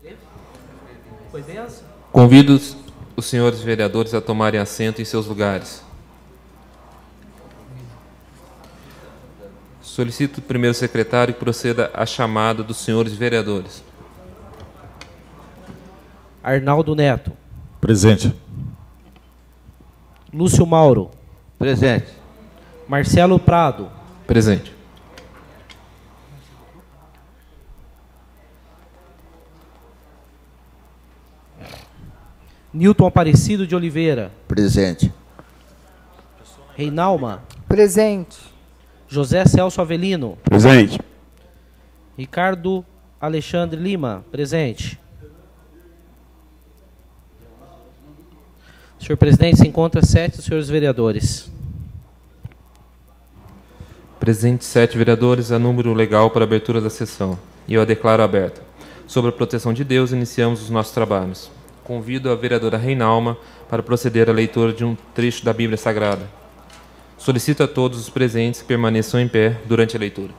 Convido os senhores vereadores a tomarem assento em seus lugares. Solicito o primeiro secretário que proceda à chamada dos senhores vereadores. Arnaldo Neto. Presente. Lúcio Mauro. Presente. Marcelo Prado. Presente. Nilton Aparecido de Oliveira. Presente. Reinalma. Presente. José Celso Avelino. Presente. Ricardo Alexandre Lima. Presente. Senhor presidente, se encontra 7 senhores vereadores. Presentes 7 vereadores, é número legal para a abertura da sessão. E eu a declaro aberta. Sob a proteção de Deus, iniciamos os nossos trabalhos. Convido a vereadora Reinalma para proceder à leitura de um trecho da Bíblia Sagrada. Solicito a todos os presentes que permaneçam em pé durante a leitura.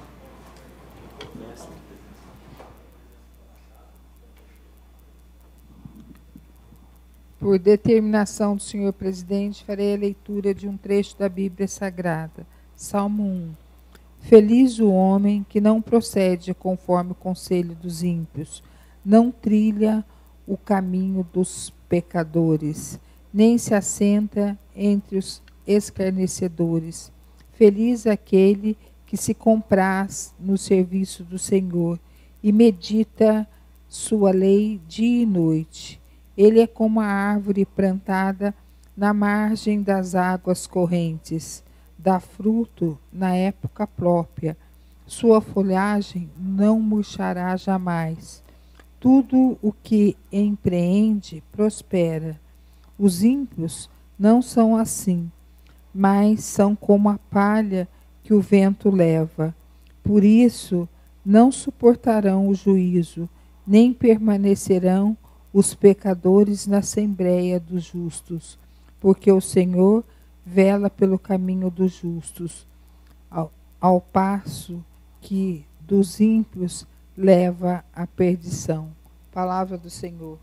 Por determinação do senhor presidente, farei a leitura de um trecho da Bíblia Sagrada. Salmo 1. Feliz o homem que não procede conforme o conselho dos ímpios, não trilha o caminho dos pecadores, nem se assenta entre os escarnecedores. Feliz aquele que se compraz no serviço do Senhor e medita sua lei dia e noite. Ele é como a árvore plantada na margem das águas correntes, dá fruto na época própria. Sua folhagem não murchará jamais. Tudo o que empreende prospera. Os ímpios não são assim, mas são como a palha que o vento leva. Por isso, não suportarão o juízo, nem permanecerão os pecadores na assembleia dos justos, porque o Senhor vela pelo caminho dos justos, ao passo que dos ímpios leva à perdição. Palavra do Senhor.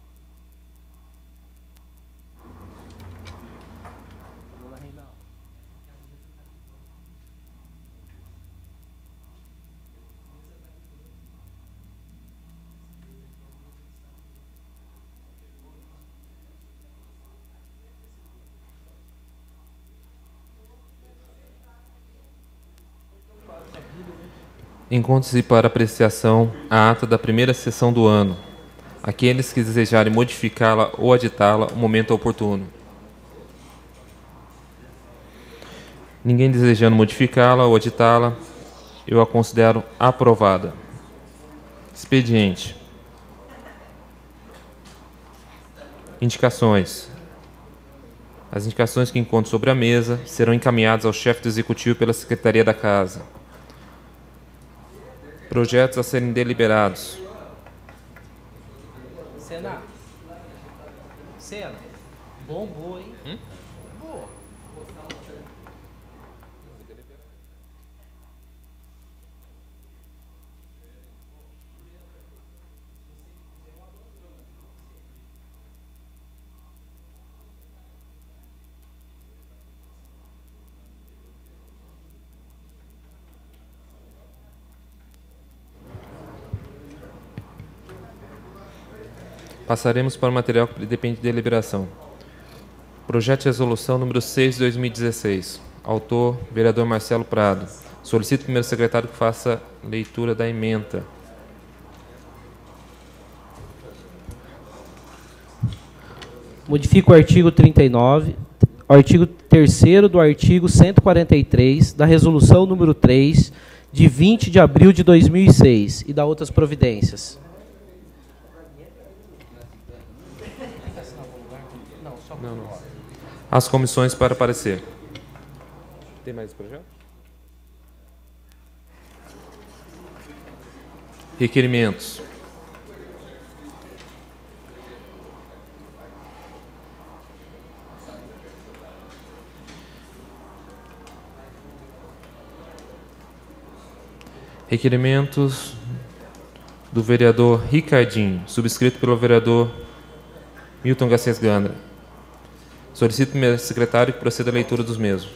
Encontre-se para apreciação a ata da primeira sessão do ano. Aqueles que desejarem modificá-la ou aditá-la, o momento é oportuno. Ninguém desejando modificá-la ou aditá-la, eu a considero aprovada. Expediente. Indicações. As indicações que encontro sobre a mesa serão encaminhadas ao chefe do Executivo pela Secretaria da Casa. Projetos a serem deliberados. Sena. Bombou, hein? Boa. Passaremos para o material que depende de deliberação. Projeto de resolução número 6 de 2016. Autor, vereador Marcelo Prado. Solicito ao primeiro secretário que faça leitura da ementa. Modifica o artigo 39, o artigo 3º do artigo 143 da resolução número 3, de 20 de abril de 2006, e dá outras providências. Não. As comissões para parecer. Tem mais projeto? Requerimentos. Requerimentos do vereador Ricardinho, subscrito pelo vereador Milton Garcês Gandra. Solicito ao primeiro secretário que proceda à leitura dos mesmos.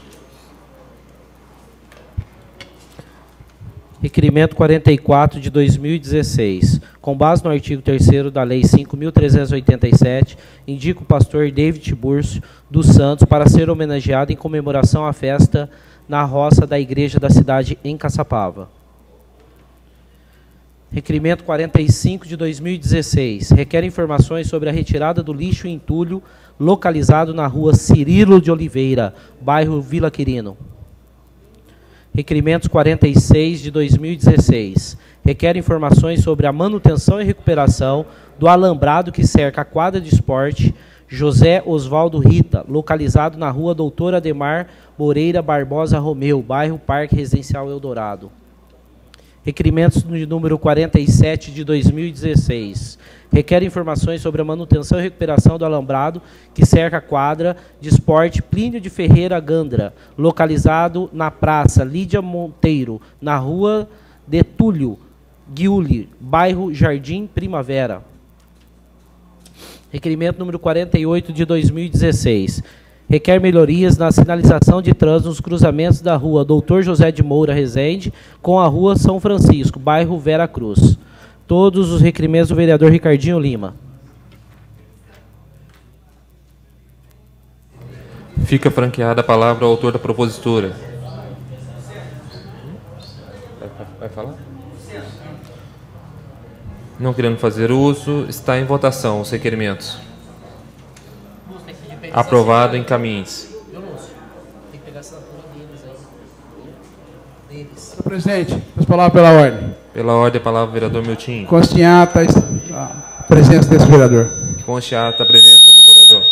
Requerimento 44 de 2016. Com base no artigo 3º da Lei 5.387, indica o pastor David Tiburcio dos Santos para ser homenageado em comemoração à festa na roça da igreja da cidade em Caçapava. Requerimento 45 de 2016. Requer informações sobre a retirada do lixo e entulho localizado na rua Cirilo de Oliveira, bairro Vila Quirino. Requerimentos 46 de 2016. Requer informações sobre a manutenção e recuperação do alambrado que cerca a quadra de esporte José Osvaldo Rita, localizado na rua Doutor Ademar Moreira Barbosa Romeu, bairro Parque Residencial Eldorado. Requerimentos de número 47 de 2016. Requer informações sobre a manutenção e recuperação do alambrado que cerca a quadra de esporte Plínio de Ferreira Gandra, localizado na Praça Lídia Monteiro, na rua Getúlio Guiuli, bairro Jardim Primavera. Requerimento número 48 de 2016. Requer melhorias na sinalização de trânsito nos cruzamentos da rua Doutor José de Moura Rezende com a rua São Francisco, bairro Vera Cruz. Todos os requerimentos do vereador Ricardinho Lima. Fica franqueada a palavra ao autor da propositura. Vai falar? Não querendo fazer uso, está em votação os requerimentos. Aprovado, encaminhe-se. Senhor presidente, as palavras pela ordem. Pela ordem, a palavra vereador Miltinho. Conste em ata a presença desse vereador. Conste em ata a presença do vereador.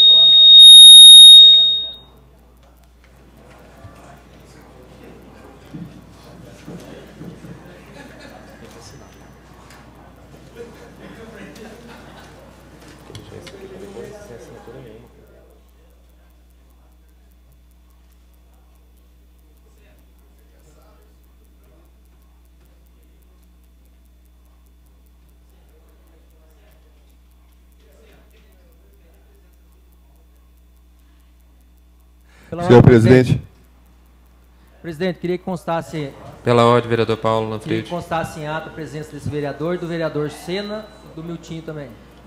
Senhor presidente. Presidente, queria que constasse... Pela ordem, vereador Paulo Lanfriedi. Queria que constasse em ata a presença desse vereador, do vereador Sena e do Miltinho também.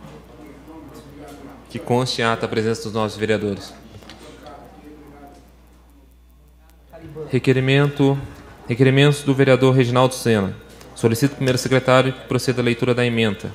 Que conste em ata a presença dos nossos vereadores. Requerimentos do vereador Reginaldo Sena. Solicito ao primeiro secretário que proceda à leitura da ementa.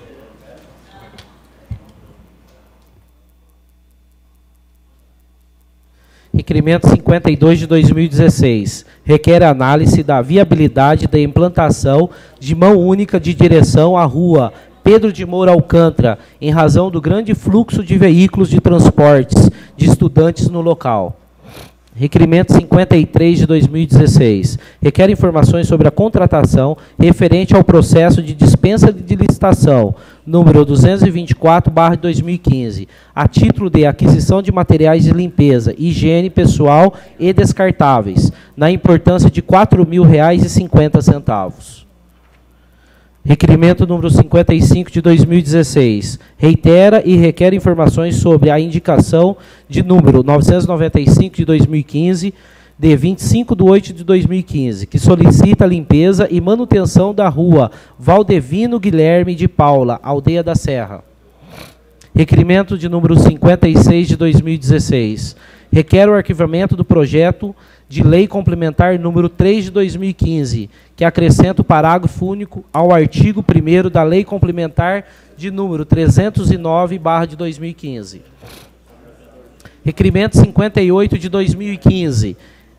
Requerimento 52 de 2016. Requer análise da viabilidade da implantação de mão única de direção à rua Pedro de Moura Alcântara, em razão do grande fluxo de veículos de transportes de estudantes no local. Requerimento 53 de 2016. Requer informações sobre a contratação referente ao processo de dispensa de licitação, número 224/2015, a título de aquisição de materiais de limpeza, higiene pessoal e descartáveis, na importância de R$ 4.000,50. Requerimento número 55 de 2016. Reitera e requer informações sobre a indicação de número 995 de 2015, de 25/8 de 2015, que solicita a limpeza e manutenção da rua Valdevino Guilherme de Paula, Aldeia da Serra. Requerimento de número 56 de 2016. Requer o arquivamento do projeto de lei complementar número 3 de 2015, que acrescenta o parágrafo único ao artigo 1º da lei complementar de número 309/2015. Requerimento 58 de 2015.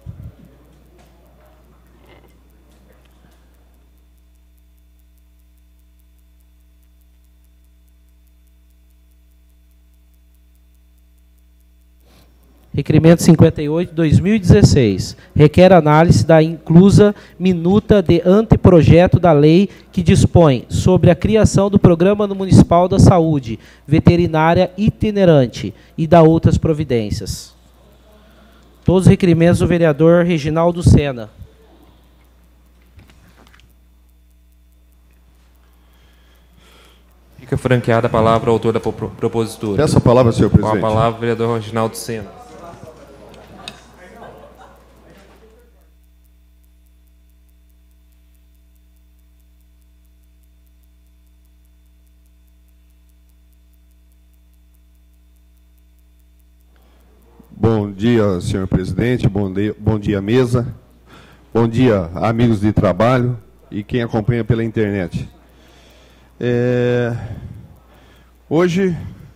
Requerimento 58 de 2016. Requer análise da inclusa minuta de anteprojeto da lei que dispõe sobre a criação do Programa Municipal da Saúde Veterinária Itinerante e da outras providências. Todos os requerimentos do vereador Reginaldo Sena. Fica franqueada a palavra ao autor da propositura. Peço a palavra, senhor presidente. Com a palavra, vereador Reginaldo Sena. Bom dia, senhor presidente. Bom dia, mesa. Bom dia, amigos de trabalho e quem acompanha pela internet. Hoje,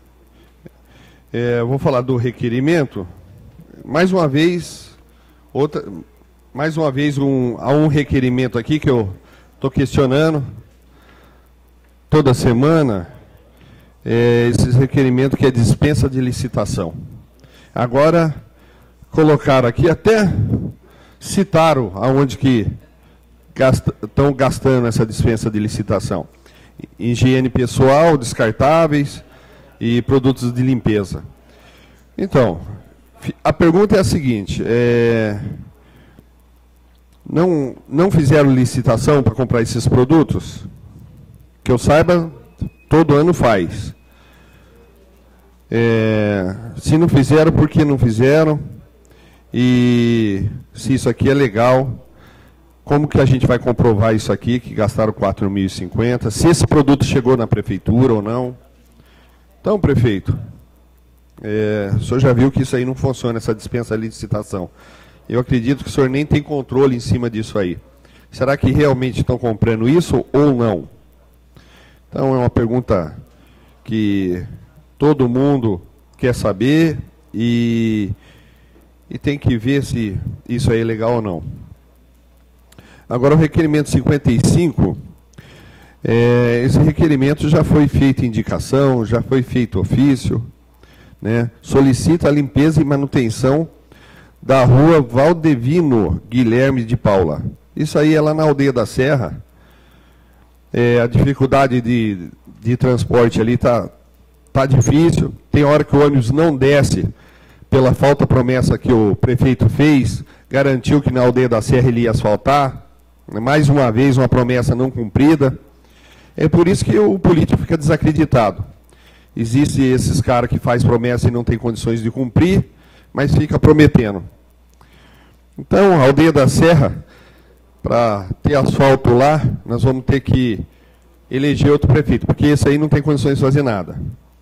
vou falar do requerimento. Mais uma vez, há um requerimento aqui que eu estou questionando toda semana, esse requerimento que é dispensa de licitação. Agora, colocaram aqui, até citaram aonde que estão gastando essa dispensa de licitação. Higiene pessoal, descartáveis e produtos de limpeza. Então, a pergunta é a seguinte, não fizeram licitação para comprar esses produtos? Que eu saiba, todo ano faz. Se não fizeram, por que não fizeram? E se isso aqui é legal, como que a gente vai comprovar isso aqui, que gastaram 4.050, se esse produto chegou na prefeitura ou não? Então, prefeito, o senhor já viu que isso aí não funciona, essa dispensa de licitação. Eu acredito que o senhor nem tem controle em cima disso aí. Será que realmente estão comprando isso ou não? Então, é uma pergunta que todo mundo quer saber e tem que ver se isso aí é legal ou não. Agora, o requerimento 55, esse requerimento já foi feito indicação, já foi feito ofício, né? Solicita a limpeza e manutenção da rua Valdevino Guilherme de Paula. Isso aí é lá na Aldeia da Serra. A dificuldade de transporte ali está difícil. Tem hora que o ônibus não desce pela falta promessa que o prefeito fez, garantiu que na Aldeia da Serra ele ia asfaltar. Mais uma vez, uma promessa não cumprida. É por isso que o político fica desacreditado. Existem esses caras que fazem promessa e não tem condições de cumprir, mas fica prometendo. Então, a Aldeia da Serra, para ter asfalto lá, nós vamos ter que eleger outro prefeito, porque esse aí não tem condições de fazer nada.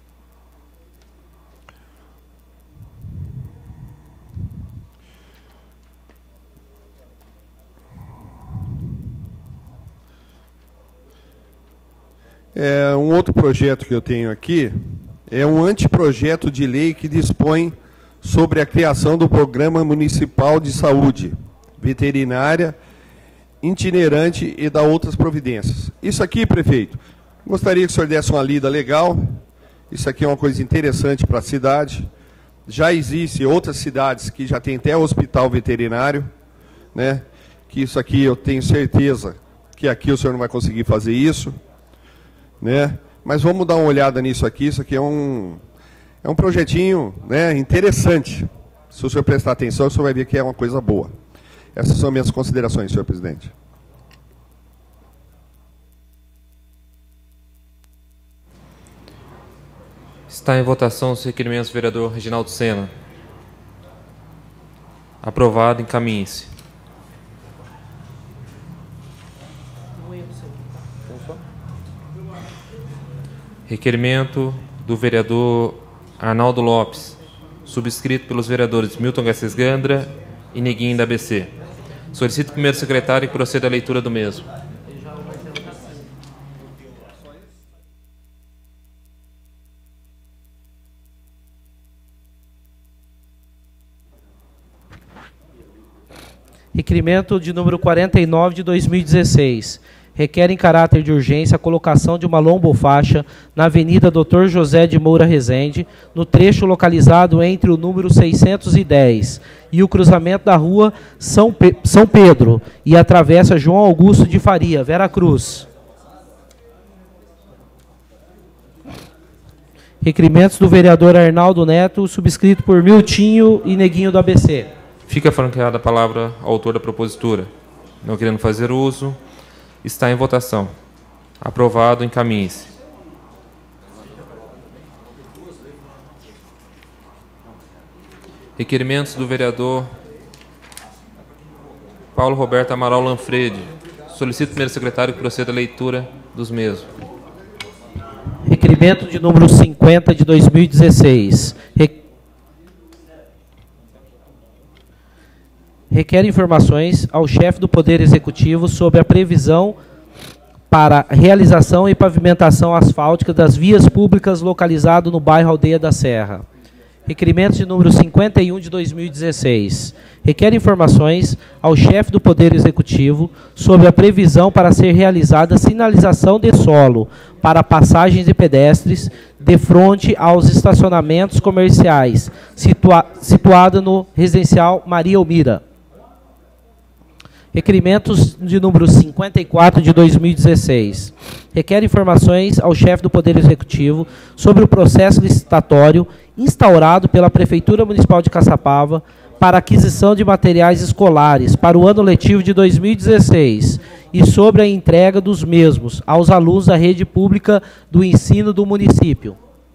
Um outro projeto que eu tenho aqui é um anteprojeto de lei que dispõe sobre a criação do Programa Municipal de Saúde Veterinária itinerante e da outras providências. Isso aqui, prefeito, gostaria que o senhor desse uma lida legal. Isso aqui é uma coisa interessante para a cidade. Já existem outras cidades que já tem até hospital veterinário, né? Que isso aqui eu tenho certeza que aqui o senhor não vai conseguir fazer isso, né? Mas vamos dar uma olhada nisso aqui. Isso aqui é um projetinho, né, interessante. Se o senhor prestar atenção, o senhor vai ver que é uma coisa boa. Essas são minhas considerações, senhor presidente. Está em votação os requerimentos do vereador Reginaldo Sena. Aprovado, encaminhe-se. Requerimento do vereador Arnaldo Lopes, subscrito pelos vereadores Milton Garcês Gandra e Neguinho da ABC. Solicito o primeiro secretário que proceda à leitura do mesmo. Requerimento de número 49 de 2016. Requer em caráter de urgência a colocação de uma lombofaixa na Avenida Dr. José de Moura Rezende, no trecho localizado entre o número 610 e o cruzamento da rua São Pedro e a travessa João Augusto de Faria, Veracruz. Requerimentos do vereador Arnaldo Neto, subscrito por Miltinho e Neguinho do ABC. Fica franqueada a palavra ao autor da propositura. Não querendo fazer uso, está em votação. Aprovado, encaminhe-se. Requerimentos do vereador Paulo Roberto Amaral Lanfredi. Solicito o primeiro secretário que proceda a leitura dos mesmos. Requerimento de número 50 de 2016. Requer informações ao chefe do Poder Executivo sobre a previsão para realização e pavimentação asfáltica das vias públicas localizado no bairro Aldeia da Serra. Requerimento de número 51 de 2016. Requer informações ao chefe do Poder Executivo sobre a previsão para ser realizada sinalização de solo para passagens de pedestres de frente aos estacionamentos comerciais, situada no residencial Maria Elmira. Requerimentos de número 54 de 2016. Requer informações ao chefe do Poder Executivo sobre o processo licitatório instaurado pela Prefeitura Municipal de Caçapava para aquisição de materiais escolares para o ano letivo de 2016 e sobre a entrega dos mesmos aos alunos da rede pública do ensino do município.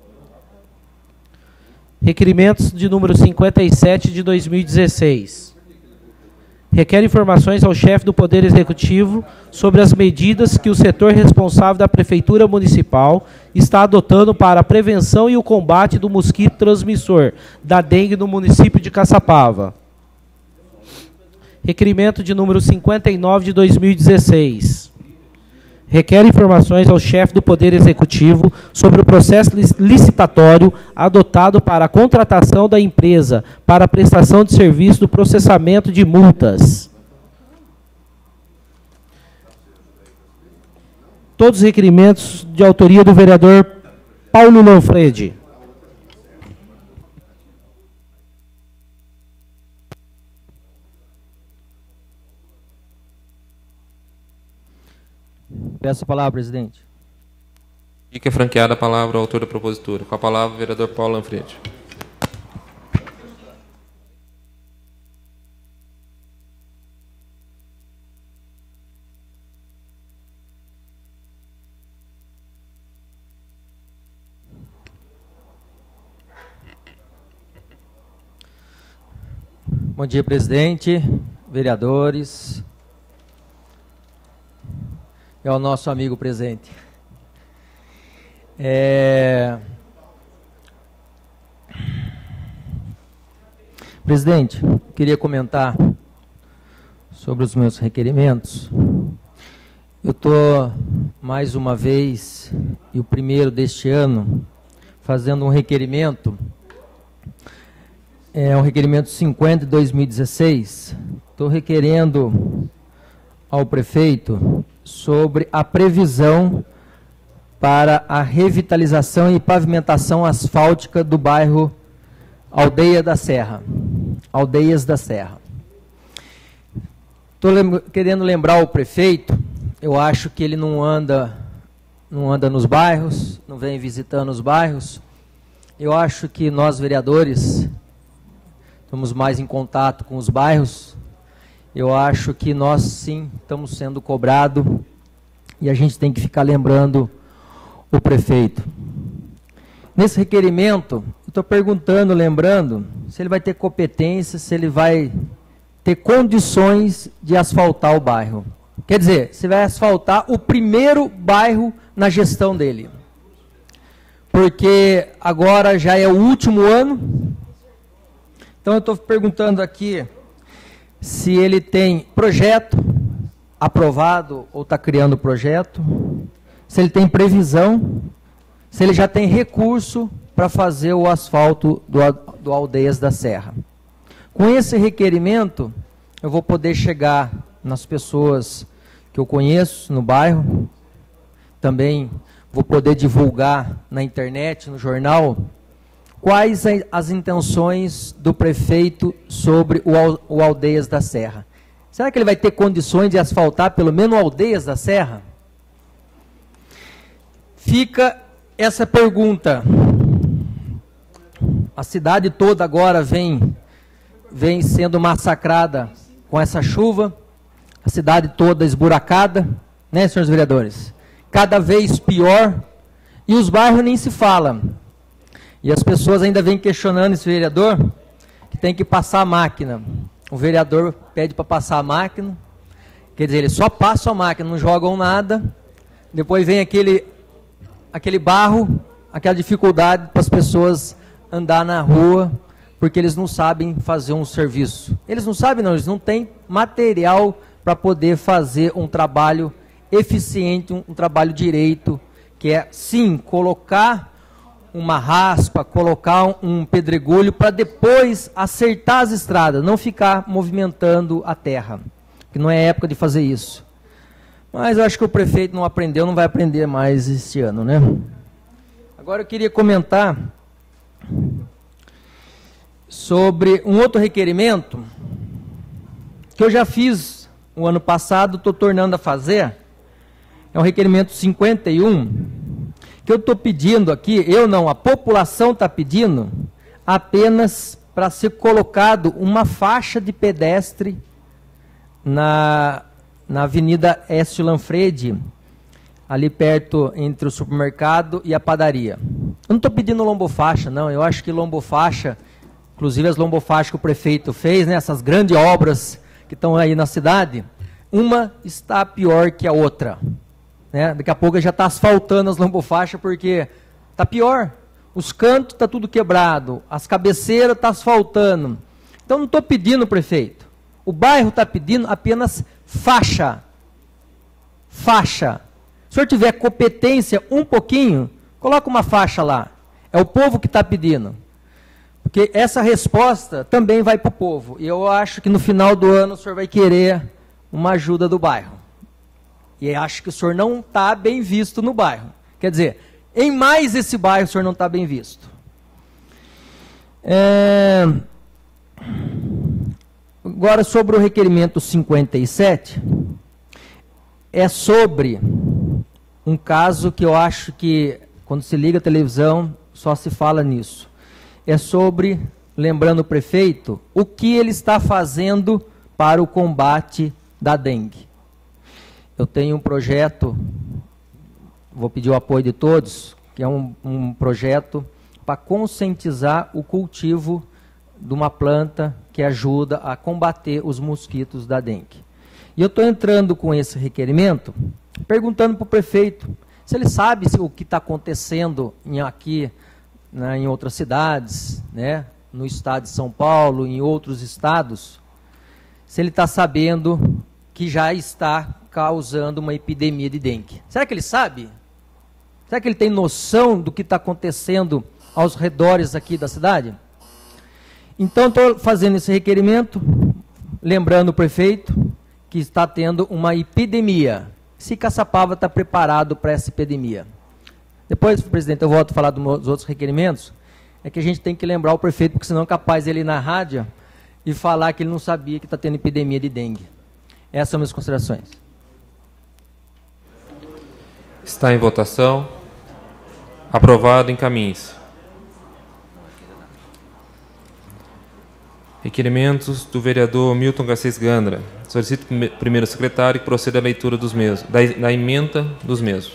Requerimentos de número 57 de 2016. Requer informações ao chefe do Poder Executivo sobre as medidas que o setor responsável da Prefeitura Municipal está adotando para a prevenção e o combate do mosquito transmissor da dengue no município de Caçapava. Requerimento de número 59 de 2016. Requer informações ao chefe do Poder Executivo sobre o processo licitatório adotado para a contratação da empresa para a prestação de serviço do processamento de multas. Todos os requerimentos de autoria do vereador Paulo Lanfredi. Peço a palavra, presidente. Fica franqueada a palavra ao autor da propositura. Com a palavra, o vereador Paulo Lanfredi. Bom dia, presidente, vereadores. É o nosso amigo presente. Presidente, queria comentar sobre os meus requerimentos. Eu estou, mais uma vez, e o primeiro deste ano, fazendo um requerimento. É um requerimento 50 de 2016. Estou requerendo ao prefeito sobre a previsão para a revitalização e pavimentação asfáltica do bairro Aldeia da Serra. Aldeias da Serra. Estou querendo lembrar o prefeito, eu acho que ele não anda nos bairros, não vem visitando os bairros. Eu acho que nós, vereadores, estamos mais em contato com os bairros. Eu acho que nós, sim, estamos sendo cobrados e a gente tem que ficar lembrando o prefeito. Nesse requerimento, eu estou perguntando, lembrando, se ele vai ter competência, se ele vai ter condições de asfaltar o bairro. Quer dizer, se vai asfaltar o primeiro bairro na gestão dele. Porque agora já é o último ano. Então eu estou perguntando aqui se ele tem projeto aprovado ou está criando projeto, se ele tem previsão, se ele já tem recurso para fazer o asfalto do Aldeias da Serra. Com esse requerimento, eu vou poder chegar nas pessoas que eu conheço no bairro, também vou poder divulgar na internet, no jornal, quais as intenções do prefeito sobre o Aldeias da Serra. Será que ele vai ter condições de asfaltar pelo menos Aldeias da Serra? Fica essa pergunta. A cidade toda agora vem sendo massacrada com essa chuva, a cidade toda esburacada, né, senhores vereadores? Cada vez pior, e os bairros nem se falam. E as pessoas ainda vêm questionando esse vereador, que tem que passar a máquina. O vereador pede para passar a máquina, quer dizer, eles só passam a máquina, não jogam nada, depois vem aquele barro, aquela dificuldade para as pessoas andar na rua, porque eles não sabem fazer um serviço. Eles não sabem não, eles não têm material para poder fazer um trabalho eficiente, um trabalho direito, que é, sim, colocar uma raspa, colocar um pedregulho para depois acertar as estradas, não ficar movimentando a terra, que não é época de fazer isso. Mas eu acho que o prefeito não aprendeu, não vai aprender mais este ano, né? Agora eu queria comentar sobre um outro requerimento que eu já fiz o ano passado, estou tornando a fazer. É um requerimento 51, que eu estou pedindo aqui, a população está pedindo apenas para ser colocado uma faixa de pedestre na Avenida Écio Lanfredi, ali perto entre o supermercado e a padaria. Eu não estou pedindo lombofaixa, não. Eu acho que lombofaixa, inclusive as lombofaixas que o prefeito fez, né, essas grandes obras que estão aí na cidade, uma está pior que a outra. Né? Daqui a pouco já está asfaltando as lombofaixas porque está pior. Os cantos está tudo quebrado, as cabeceiras está asfaltando. Então não estou pedindo, prefeito. O bairro está pedindo apenas faixa. Faixa. Se o senhor tiver competência um pouquinho, coloca uma faixa lá. É o povo que está pedindo. Porque essa resposta também vai para o povo. E eu acho que no final do ano o senhor vai querer uma ajuda do bairro. E acho que o senhor não está bem visto no bairro. Quer dizer, em mais esse bairro o senhor não está bem visto. Agora, sobre o requerimento 57, é sobre um caso que eu acho que, quando se liga a televisão, só se fala nisso. É sobre, lembrando o prefeito, o que ele está fazendo para o combate da dengue. Eu tenho um projeto, vou pedir o apoio de todos, que é um projeto para conscientizar o cultivo de uma planta que ajuda a combater os mosquitos da dengue. E eu estou entrando com esse requerimento, perguntando para o prefeito se ele sabe o que está acontecendo aqui, né, em outras cidades, né, no estado de São Paulo, em outros estados, se ele está sabendo que já está causando uma epidemia de dengue. Será que ele sabe? Será que ele tem noção do que está acontecendo aos redores aqui da cidade? Então, estou fazendo esse requerimento, lembrando o prefeito que está tendo uma epidemia. Se Caçapava está preparado para essa epidemia. Depois, presidente, eu volto a falar dos outros requerimentos, é que a gente tem que lembrar o prefeito, porque senão é capaz ele ir na rádio e falar que ele não sabia que está tendo epidemia de dengue. Essas são minhas considerações. Está em votação. Aprovado, encaminhe-se. Requerimentos do vereador Milton Garcês Gandra. Solicito primeiro secretário que proceda à leitura dos mesmos, da ementa dos mesmos.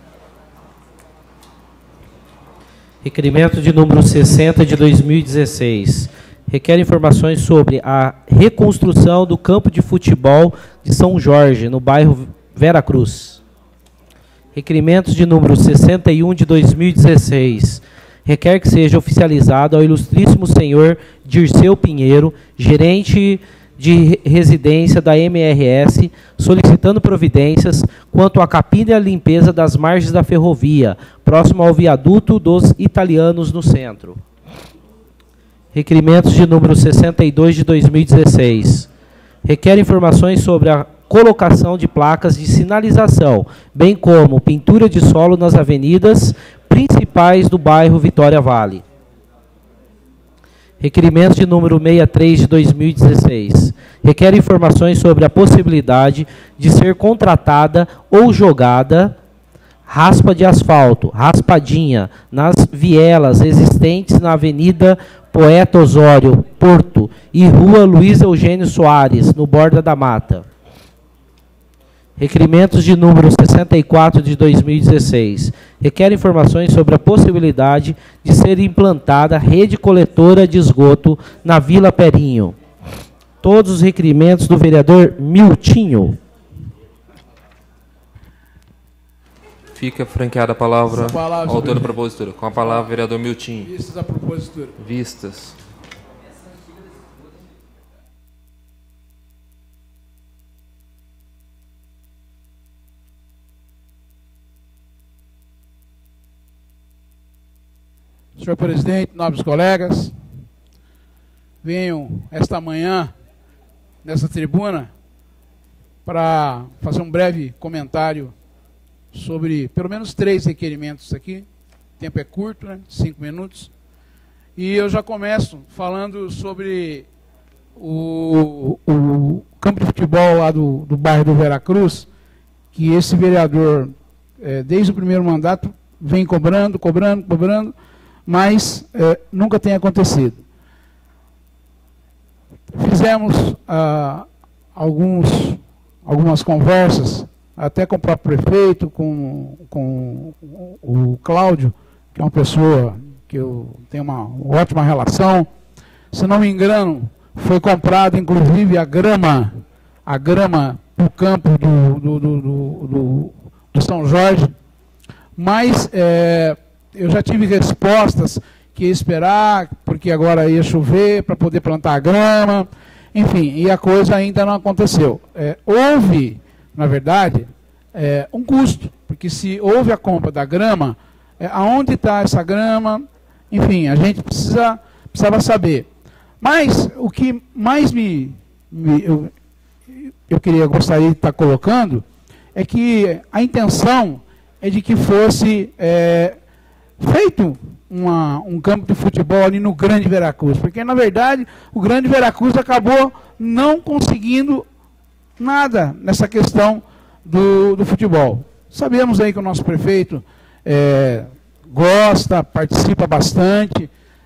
Requerimento de número 60 de 2016. Requer informações sobre a reconstrução do campo de futebol de São Jorge, no bairro Vera Cruz. Requerimentos de número 61 de 2016. Requer que seja oficializado ao ilustríssimo senhor Dirceu Pinheiro, gerente de residência da MRS, solicitando providências quanto à capina e à limpeza das margens da ferrovia, próximo ao viaduto dos Italianos no centro. Requerimentos de número 62 de 2016. Requer informações sobre a colocação de placas de sinalização, bem como pintura de solo nas avenidas principais do bairro Vitória Vale. Requerimento de número 63 de 2016. Requer informações sobre a possibilidade de ser contratada ou jogada raspa de asfalto, raspadinha, nas vielas existentes na Avenida Poeta Osório, Porto, e Rua Luiz Eugênio Soares, no Borda da Mata. Requerimentos de número 64 de 2016. Requer informações sobre a possibilidade de ser implantada rede coletora de esgoto na Vila Perinho. Todos os requerimentos do vereador Miltinho. Fica franqueada a palavra palavra, ao autor da propositura. Com a palavra, vereador Miltinho. Vistas a propositura. Vistas. Senhor presidente, nobres colegas, venho esta manhã nessa tribuna para fazer um breve comentário sobre pelo menos 3 requerimentos aqui. O tempo é curto, né? 5 minutos. E eu já começo falando sobre o campo de futebol lá do bairro do Veracruz, que esse vereador, desde o primeiro mandato, vem cobrando, mas nunca tem acontecido. Fizemos algumas conversas, até com o próprio prefeito, com o Cláudio, que é uma pessoa que eu tenho uma ótima relação. Se não me engano, foi comprado inclusive a grama do campo do São Jorge, mas eu já tive respostas que ia esperar, porque agora ia chover para poder plantar a grama, enfim, e a coisa ainda não aconteceu. Houve, na verdade, um custo, porque se houve a compra da grama, aonde está essa grama, enfim, a gente precisava saber. Mas o que mais eu gostaria de estar colocando é que a intenção é de que fosse feito um campo de futebol ali no Grande Veracruz, porque na verdade o Grande Veracruz acabou não conseguindo nada nessa questão do futebol. Sabemos aí que o nosso prefeito gosta, participa bastante,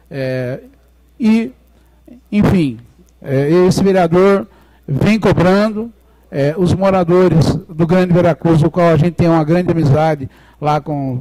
e, enfim, esse vereador vem cobrando. Os moradores do Grande Veracruz, o qual a gente tem uma grande amizade lá com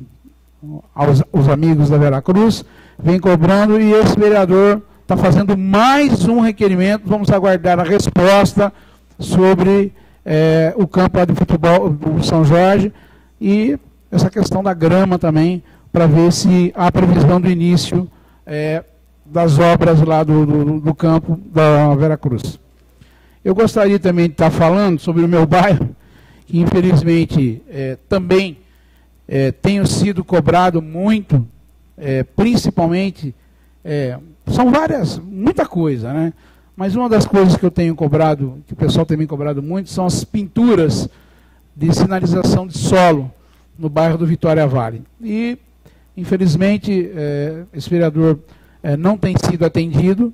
os amigos da Veracruz, vem cobrando, e esse vereador está fazendo mais um requerimento. Vamos aguardar a resposta sobre o campo lá de futebol do São Jorge e essa questão da grama também, para ver se há previsão do início das obras lá do campo da Veracruz. Eu gostaria também de estar falando sobre o meu bairro, que infelizmente também tenho sido cobrado muito, principalmente, são muita coisa, né? Mas uma das coisas que eu tenho cobrado, que o pessoal tem me cobrado muito, são as pinturas de sinalização de solo no bairro do Vitória Vale. E, infelizmente, esse vereador não tem sido atendido,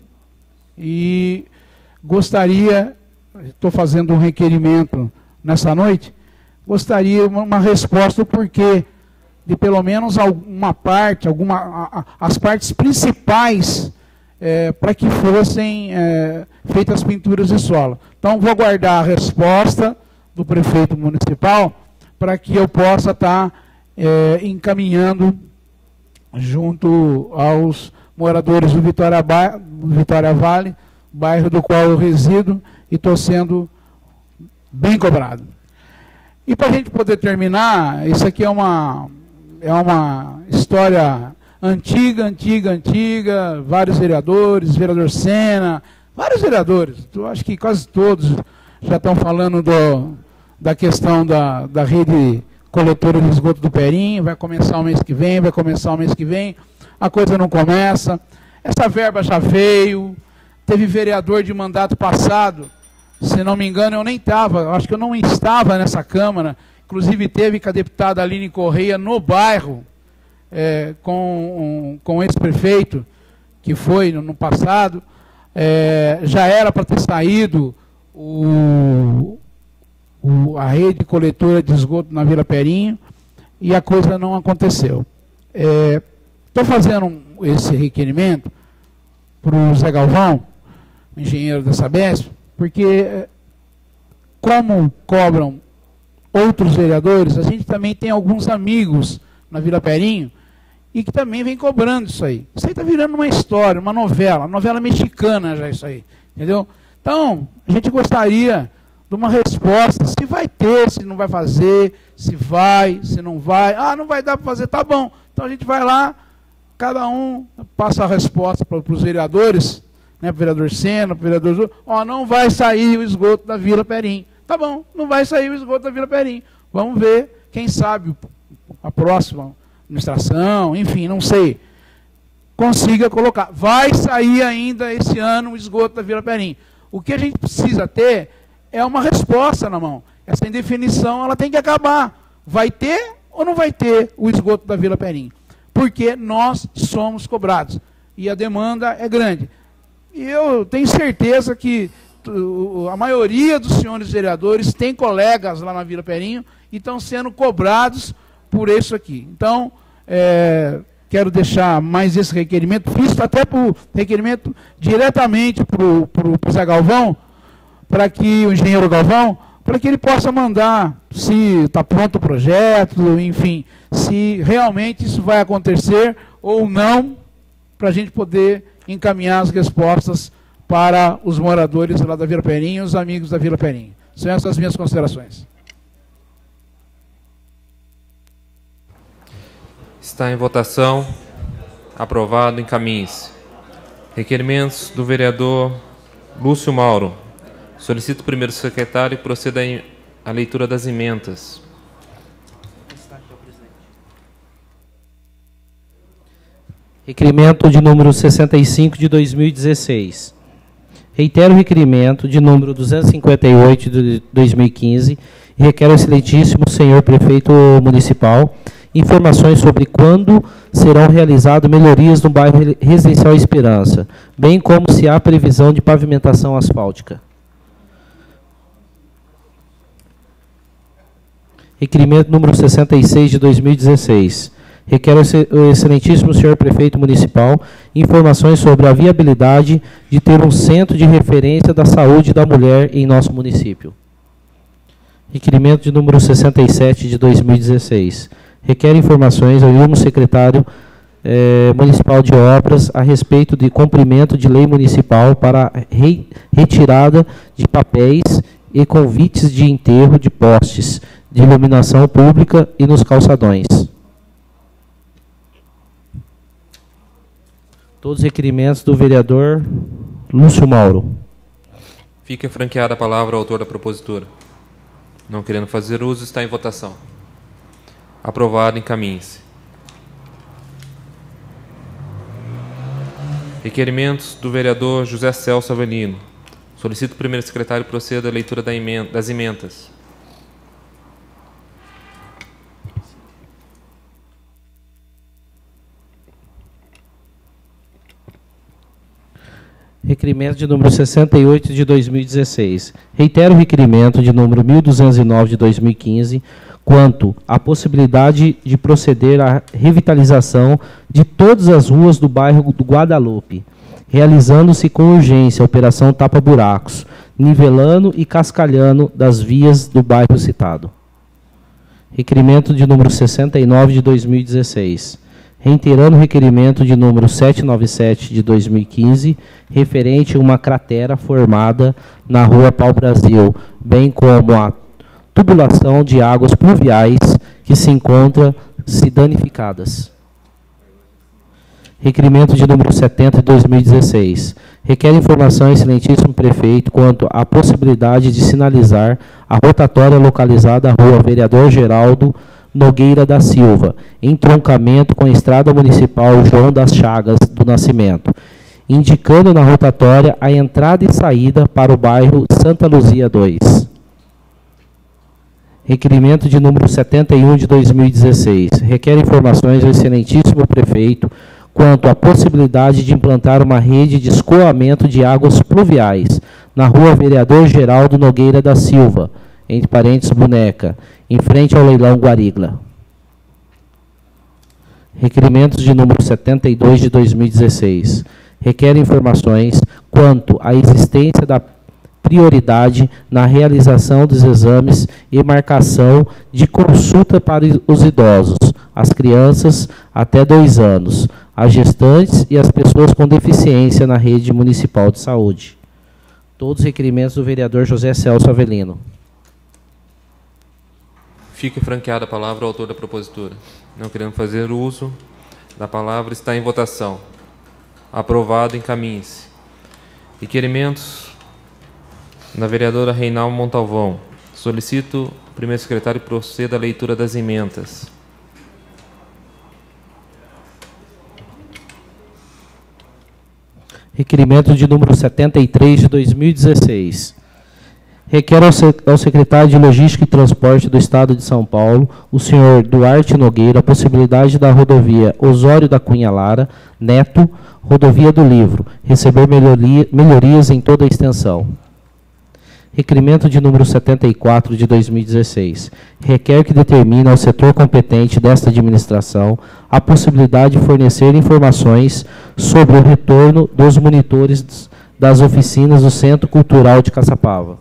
e gostaria, estou fazendo um requerimento nessa noite, gostaria uma resposta, porque de pelo menos uma parte, as partes principais, para que fossem feitas as pinturas de solo. Então, vou aguardar a resposta do prefeito municipal para que eu possa estar encaminhando junto aos moradores do Vitória Vale, bairro do qual eu resido, e estou sendo bem cobrado. E para a gente poder terminar, isso aqui é uma história antiga, vários vereadores, vereador Sena, vários vereadores, eu acho que quase todos já estão falando da questão da rede coletora de esgoto do Perinho. Vai começar o mês que vem, a coisa não começa, essa verba já veio, teve vereador de mandato passado, se não me engano eu nem estava, acho que eu não estava nessa Câmara, inclusive teve com a deputada Aline Correia no bairro, com esse prefeito, que foi no passado, já era para ter saído a rede coletora de esgoto na Vila Perinho, e a coisa não aconteceu. Estou fazendo esse requerimento para o Zé Galvão, engenheiro da Sabesp, porque como cobram outros vereadores, a gente também tem alguns amigos na Vila Perim e que também vem cobrando isso aí. Isso aí está virando uma história, uma novela mexicana já isso aí, entendeu? Então, a gente gostaria de uma resposta, se vai ter, se não vai fazer, se vai, se não vai. Ah, não vai dar para fazer, tá bom. Então a gente vai lá, cada um passa a resposta para os vereadores, né, para o vereador Sena, para o vereador Júlio, ó, não vai sair o esgoto da Vila Perim. Tá bom, não vai sair o esgoto da Vila Perim. Vamos ver, quem sabe a próxima administração, enfim, não sei, consiga colocar. Vai sair ainda esse ano o esgoto da Vila Perim. O que a gente precisa ter é uma resposta na mão. Essa indefinição ela tem que acabar. Vai ter ou não vai ter o esgoto da Vila Perim? Porque nós somos cobrados. E a demanda é grande. E eu tenho certeza que a maioria dos senhores vereadores tem colegas lá na Vila Perim e estão sendo cobrados por isso aqui. Então, quero deixar mais esse requerimento, fiz até por requerimento diretamente para o Zé Galvão, para que o engenheiro Galvão, para que ele possa mandar se está pronto o projeto, enfim, se realmente isso vai acontecer ou não, para a gente poder encaminhar as respostas para os moradores lá da Vila Perim e os amigos da Vila Perim. São essas as minhas considerações. Está em votação. Aprovado. Encaminhe-se. Requerimentos do vereador Lúcio Mauro. Solicito o primeiro secretário que proceda à leitura das emendas. Requerimento de número 65 de 2016. Reitero o requerimento de número 258 de 2015 e requero ao excelentíssimo senhor prefeito municipal informações sobre quando serão realizadas melhorias no bairro Residencial Esperança, bem como se há previsão de pavimentação asfáltica. Requerimento número 66 de 2016. Requero ao excelentíssimo senhor prefeito municipal informações sobre a viabilidade de ter um centro de referência da saúde da mulher em nosso município. Requerimento de número 67 de 2016. Requer informações ao ilmo secretário municipal de obras a respeito de cumprimento de lei municipal para retirada de papéis e convites de enterro de postes de iluminação pública e nos calçadões. Todos os requerimentos do vereador Lúcio Mauro. Fica franqueada a palavra ao autor da propositura. Não querendo fazer uso, está em votação. Aprovado. Encaminhe-se. Requerimentos do vereador José Celso Avelino. Solicito o primeiro secretário proceda à leitura das emendas. Requerimento de número 68 de 2016. Reitero o requerimento de número 1209 de 2015, quanto à possibilidade de proceder à revitalização de todas as ruas do bairro do Guadalupe, realizando-se com urgência a operação tapa-buracos, nivelando e cascalhando das vias do bairro citado. Requerimento de número 69 de 2016. Reiterando o requerimento de número 797 de 2015, referente a uma cratera formada na rua Pau-Brasil, bem como a tubulação de águas pluviais que se encontram-se danificadas. Requerimento de número 70 de 2016. Requer informação ao excelentíssimo prefeito quanto à possibilidade de sinalizar a rotatória localizada à rua Vereador Geraldo Nogueira da Silva, entroncamento com a estrada municipal João das Chagas do Nascimento, indicando na rotatória a entrada e saída para o bairro Santa Luzia 2. Requerimento de número 71 de 2016. Requer informações ao excelentíssimo prefeito quanto à possibilidade de implantar uma rede de escoamento de águas pluviais na rua Vereador Geraldo Nogueira da Silva, entre parênteses, Boneca, em frente ao leilão Guarigla. Requerimentos de número 72 de 2016. Requer informações quanto à existência da prioridade na realização dos exames e marcação de consulta para os idosos, as crianças até 2 anos, as gestantes e as pessoas com deficiência na rede municipal de saúde. Todos os requerimentos do vereador José Celso Avelino. Fica franqueada a palavra ao autor da propositura. Não querendo fazer uso da palavra, está em votação. Aprovado, encaminhe-se. Requerimentos da vereadora Reinalma Montalvão. Solicito o primeiro secretário proceda à leitura das emendas. Requerimento de número 73 de 2016. Requer ao secretário de Logística e Transporte do Estado de São Paulo, o senhor Duarte Nogueira, a possibilidade da rodovia Osório da Cunha Lara, Neto, Rodovia do Livro, receber melhorias em toda a extensão. Requerimento de número 74 de 2016. Requer que determine ao setor competente desta administração a possibilidade de fornecer informações sobre o retorno dos monitores das oficinas do Centro Cultural de Caçapava.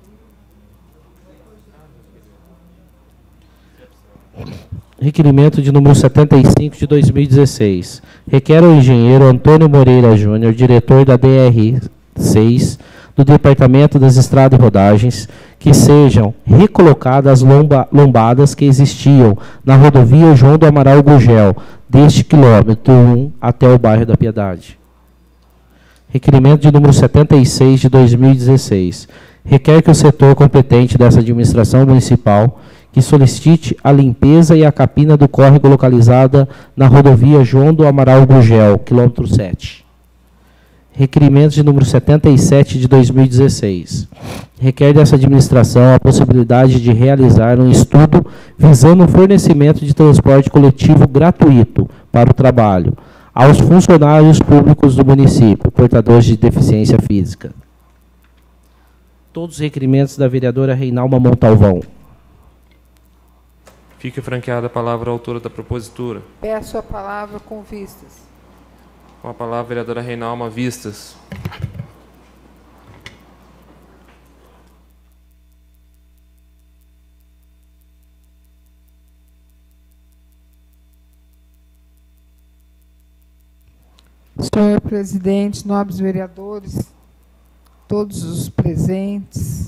Requerimento de número 75 de 2016. Requer ao engenheiro Antônio Moreira Júnior, diretor da DR-6, do Departamento das Estradas e Rodagens, que sejam recolocadas as lombadas que existiam na rodovia João do Amaral Gurgel, deste quilômetro 1 até o bairro da Piedade. Requerimento de número 76 de 2016. Requer que o setor competente dessa administração municipal que solicite a limpeza e a capina do córrego localizada na rodovia João do Amaral Gurgel, quilômetro 7. Requerimento de número 77 de 2016. Requer dessa administração a possibilidade de realizar um estudo visando o fornecimento de transporte coletivo gratuito para o trabalho aos funcionários públicos do município, portadores de deficiência física. Todos os requerimentos da vereadora Reinalma Montalvão. Fica franqueada a palavra à autora da propositura. Peço a palavra com vistas. Com a palavra, a vereadora Reinalma, vistas. Senhor presidente, nobres vereadores, todos os presentes,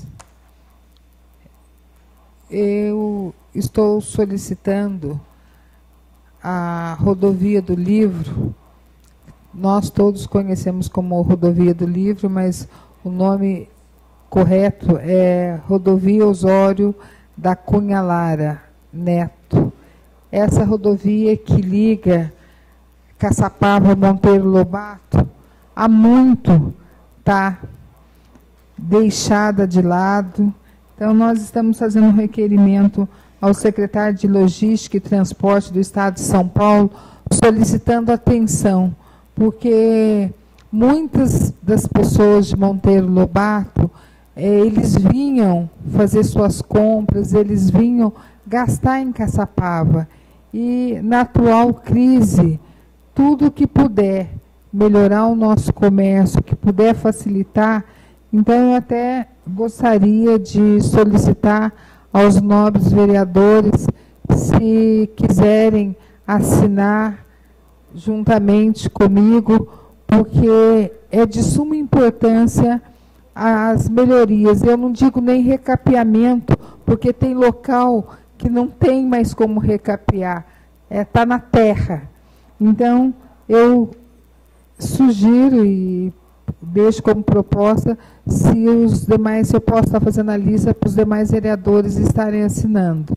eu estou solicitando a rodovia do Livro. Nós todos conhecemos como Rodovia do Livro, mas o nome correto é Rodovia Osório da Cunha Lara, Neto. Essa rodovia que liga Caçapava a Monteiro Lobato, há muito está deixada de lado. Então, nós estamos fazendo um requerimento ao secretário de Logística e Transporte do Estado de São Paulo, solicitando atenção, porque muitas das pessoas de Monteiro Lobato, eles vinham fazer suas compras, eles vinham gastar em Caçapava. E, na atual crise, tudo que puder melhorar o nosso comércio, que puder facilitar, então eu até gostaria de solicitar aos nobres vereadores, se quiserem assinar juntamente comigo, porque é de suma importância as melhorias. Eu não digo nem recapeamento, porque tem local que não tem mais como recapear, está na terra. Então, eu sugiro e deixo como proposta, se eu posso estar fazendo a lista para os demais vereadores estarem assinando.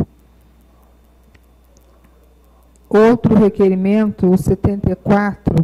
Outro requerimento, o 74,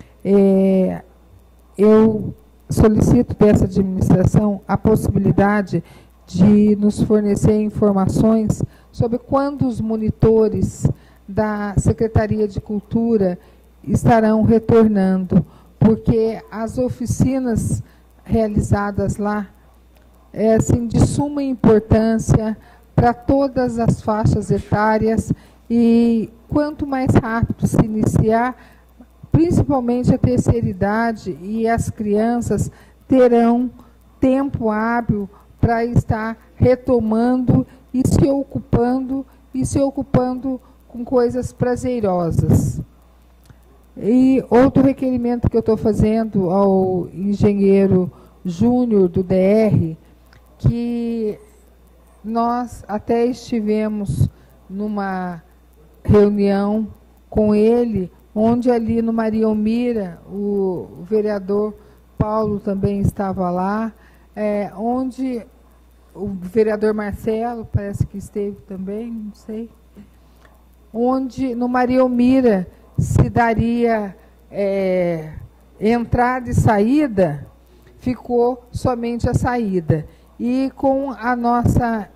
eu solicito dessa administração a possibilidade de nos fornecer informações sobre quando os monitores da Secretaria de Cultura estarão retornando, porque as oficinas realizadas lá é assim, de suma importância para todas as faixas etárias, e quanto mais rápido se iniciar, principalmente a terceira idade e as crianças terão tempo hábil para estar retomando e se ocupando com coisas prazerosas. E outro requerimento que eu estou fazendo ao engenheiro Júnior do DR, que nós até estivemos numa reunião com ele, onde ali no Maria Elmira, o vereador Paulo também estava lá, onde o vereador Marcelo, parece que esteve também, não sei, onde no Maria Elmira se daria entrada e saída, ficou somente a saída. E com a nossa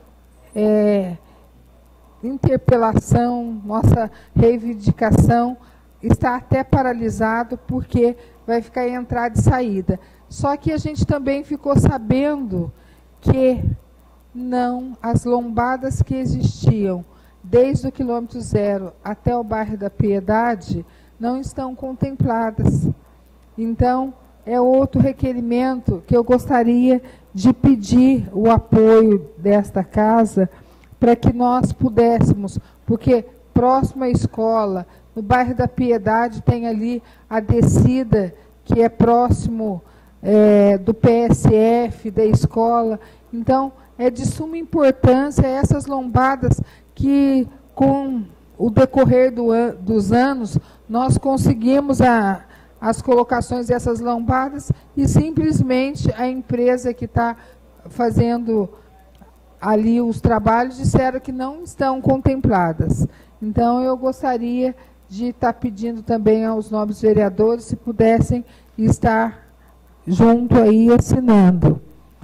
interpelação, nossa reivindicação, está até paralisado, porque vai ficar entrada e saída. Só que a gente também ficou sabendo que não, as lombadas que existiam desde o quilômetro 0 até o bairro da Piedade não estão contempladas. Então, é outro requerimento que eu gostaria de pedir o apoio desta casa para que nós pudéssemos, porque próximo à escola, no bairro da Piedade, tem ali a descida, que é próximo do PSF, da escola. Então, é de suma importância essas lombadas que, com o decorrer dos anos, nós conseguimos as colocações dessas lombadas e simplesmente a empresa que está fazendo ali os trabalhos disseram que não estão contempladas. Então, eu gostaria de estar pedindo também aos nobres vereadores se pudessem estar junto aí assinando.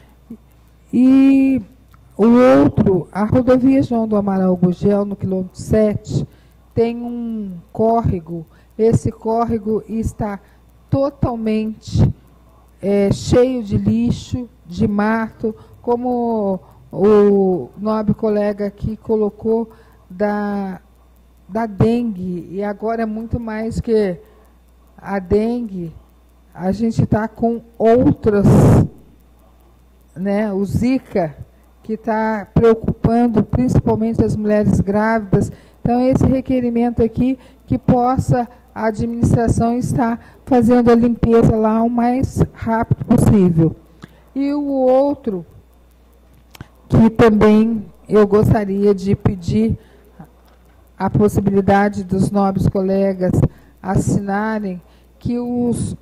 E o outro, a rodovia João do Amaral Gugel, no quilômetro 7, tem um córrego. Esse córrego está totalmente cheio de lixo, de mato, como o nobre colega aqui colocou, da dengue. E agora é muito mais que a dengue, a gente está com outras, né, o Zika, que está preocupando principalmente as mulheres grávidas. Então, esse requerimento aqui, que possa a administração estar fazendo a limpeza lá o mais rápido possível. E o outro, que também eu gostaria de pedir a possibilidade dos nobres colegas assinarem, que os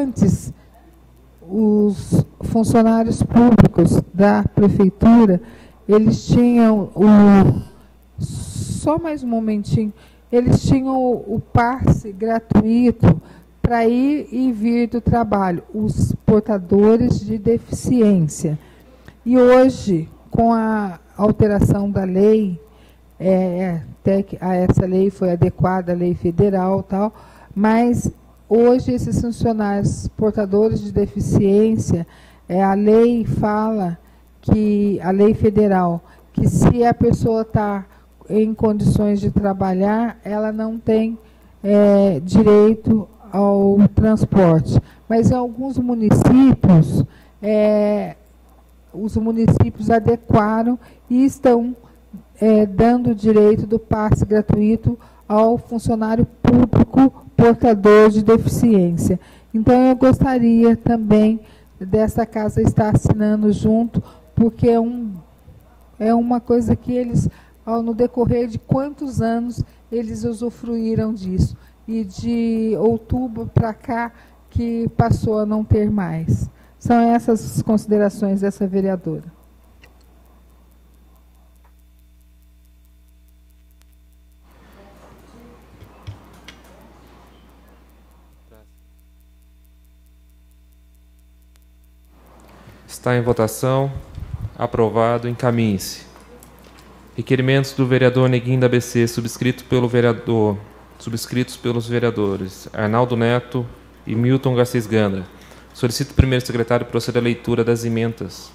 funcionários públicos da prefeitura, eles tinham só mais um momentinho, eles tinham o passe gratuito para ir e vir do trabalho, os portadores de deficiência. E hoje, com a alteração da lei, até que essa lei foi adequada à lei federal, tal, mas hoje esses funcionários portadores de deficiência, a lei fala que, a lei federal, que se a pessoa está em condições de trabalhar, ela não tem direito ao transporte. Mas em alguns municípios, os municípios adequaram e estão dando o direito do passe gratuito ao funcionário público portador de deficiência. Então, eu gostaria também dessa casa estar assinando junto, porque é uma coisa que eles, no decorrer de quantos anos, eles usufruíram disso. E de outubro para cá, que passou a não ter mais. São essas as considerações dessa vereadora. Está em votação. Aprovado. Encaminhe-se. Requerimentos do vereador Neguinho da ABC, subscritos pelos vereadores Arnaldo Neto e Milton Garcês Gandra. Solicito o primeiro secretário proceder à leitura das emendas.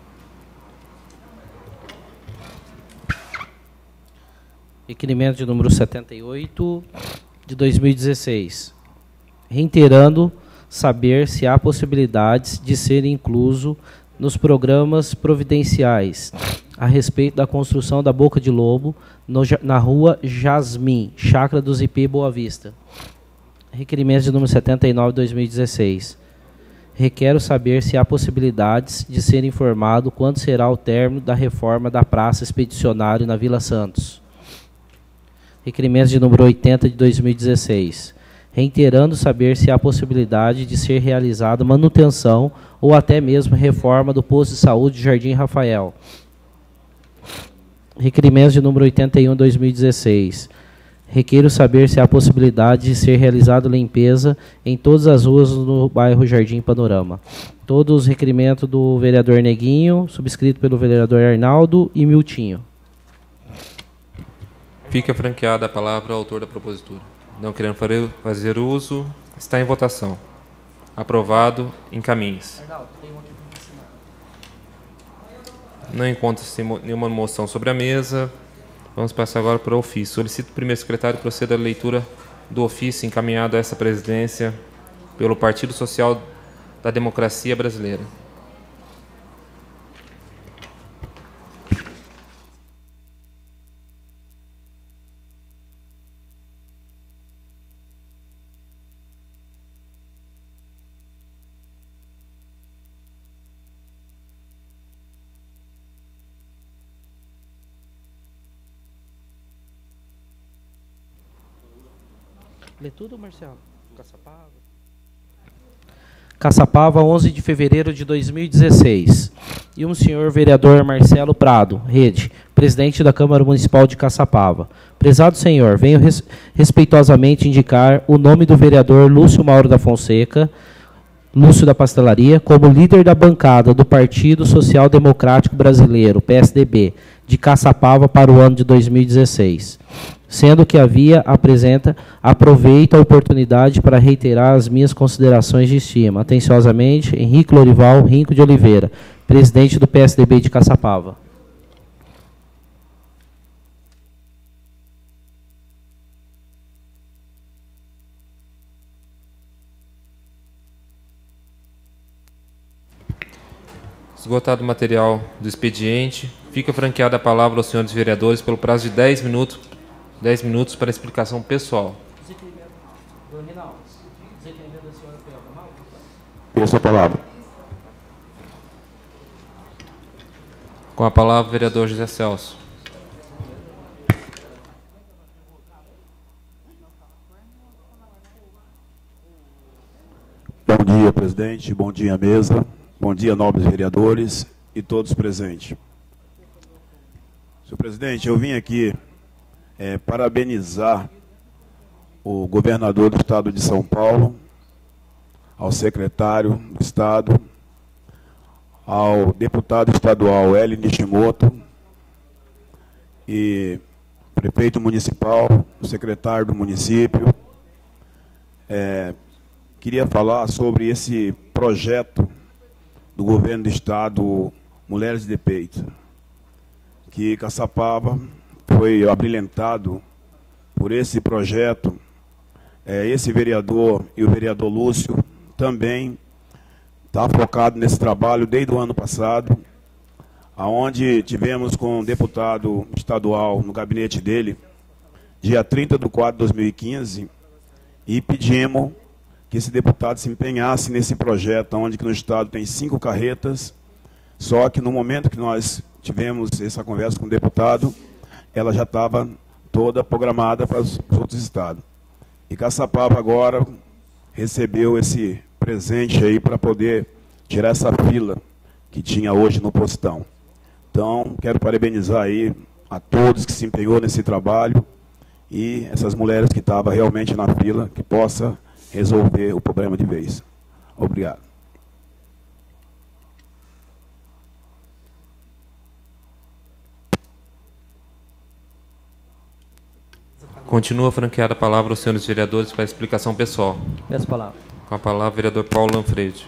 Requerimento de número 78, de 2016. Reiterando saber se há possibilidades de ser incluso nos programas providenciais a respeito da construção da Boca de Lobo na rua Jasmim, Chácara dos IP, Boa Vista. Requerimento de número 79, 2016. Requero saber se há possibilidades de ser informado quando será o término da reforma da Praça Expedicionário na Vila Santos. Requerimento de número 80, de 2016. Reiterando saber se há possibilidade de ser realizada manutenção ou até mesmo reforma do posto de saúde Jardim Rafael. Requerimento de número 81, 2016. Requeiro saber se há possibilidade de ser realizada limpeza em todas as ruas no bairro Jardim Panorama. Todos os requerimentos do vereador Neguinho, subscrito pelo vereador Arnaldo e Miltinho. Fica franqueada a palavra ao autor da propositura. Não querendo fazer uso, está em votação. Aprovado, encaminhe-se. Não encontra-se nenhuma moção sobre a mesa. Vamos passar agora para o ofício. Solicito o primeiro secretário proceda à leitura do ofício encaminhado a essa presidência pelo Partido Social da Democracia Brasileira. Lê tudo, Marcelo? Caçapava, 11 de fevereiro de 2016. E um senhor vereador Marcelo Prado, Rede, presidente da Câmara Municipal de Caçapava. Prezado senhor, venho respeitosamente indicar o nome do vereador Lúcio Mauro da Fonseca, Lúcio da Pastelaria, como líder da bancada do Partido Social Democrático Brasileiro, PSDB, de Caçapava para o ano de 2016. Sendo que aproveito a oportunidade para reiterar as minhas considerações de estima. Atenciosamente, Henrique Lorival Rinco de Oliveira, presidente do PSDB de Caçapava. Esgotado o material do expediente, fica franqueada a palavra aos senhores vereadores pelo prazo de 10 minutos para explicação pessoal. Peço a palavra. Com a palavra, o vereador José Celso. Bom dia, presidente. Bom dia, mesa. Bom dia, nobres vereadores e todos presentes. Senhor presidente, eu vim aqui parabenizar o governador do estado de São Paulo, ao secretário do estado, ao deputado estadual Hélio Nishimoto e prefeito municipal, o secretário do município. Queria falar sobre esse projeto do governo do estado Mulheres de Peito, que Caçapava foi abrilhantado por esse projeto. Esse vereador e o vereador Lúcio também está focado nesse trabalho desde o ano passado, aonde tivemos com o deputado estadual no gabinete dele, dia 30/4 de 2015, e pedimos que esse deputado se empenhasse nesse projeto, onde que no estado tem 5 carretas, só que no momento que nós tivemos essa conversa com o deputado, ela já estava toda programada para os outros estados. E Caçapava agora recebeu esse presente aí para poder tirar essa fila que tinha hoje no postão. Então, quero parabenizar aí a todos que se empenhou nesse trabalho e essas mulheres que estavam realmente na fila, que possa resolver o problema de vez. Obrigado. Continua franqueada a palavra aos senhores vereadores para explicação pessoal. Peço a palavra. Com a palavra, o vereador Paulo Lanfredi.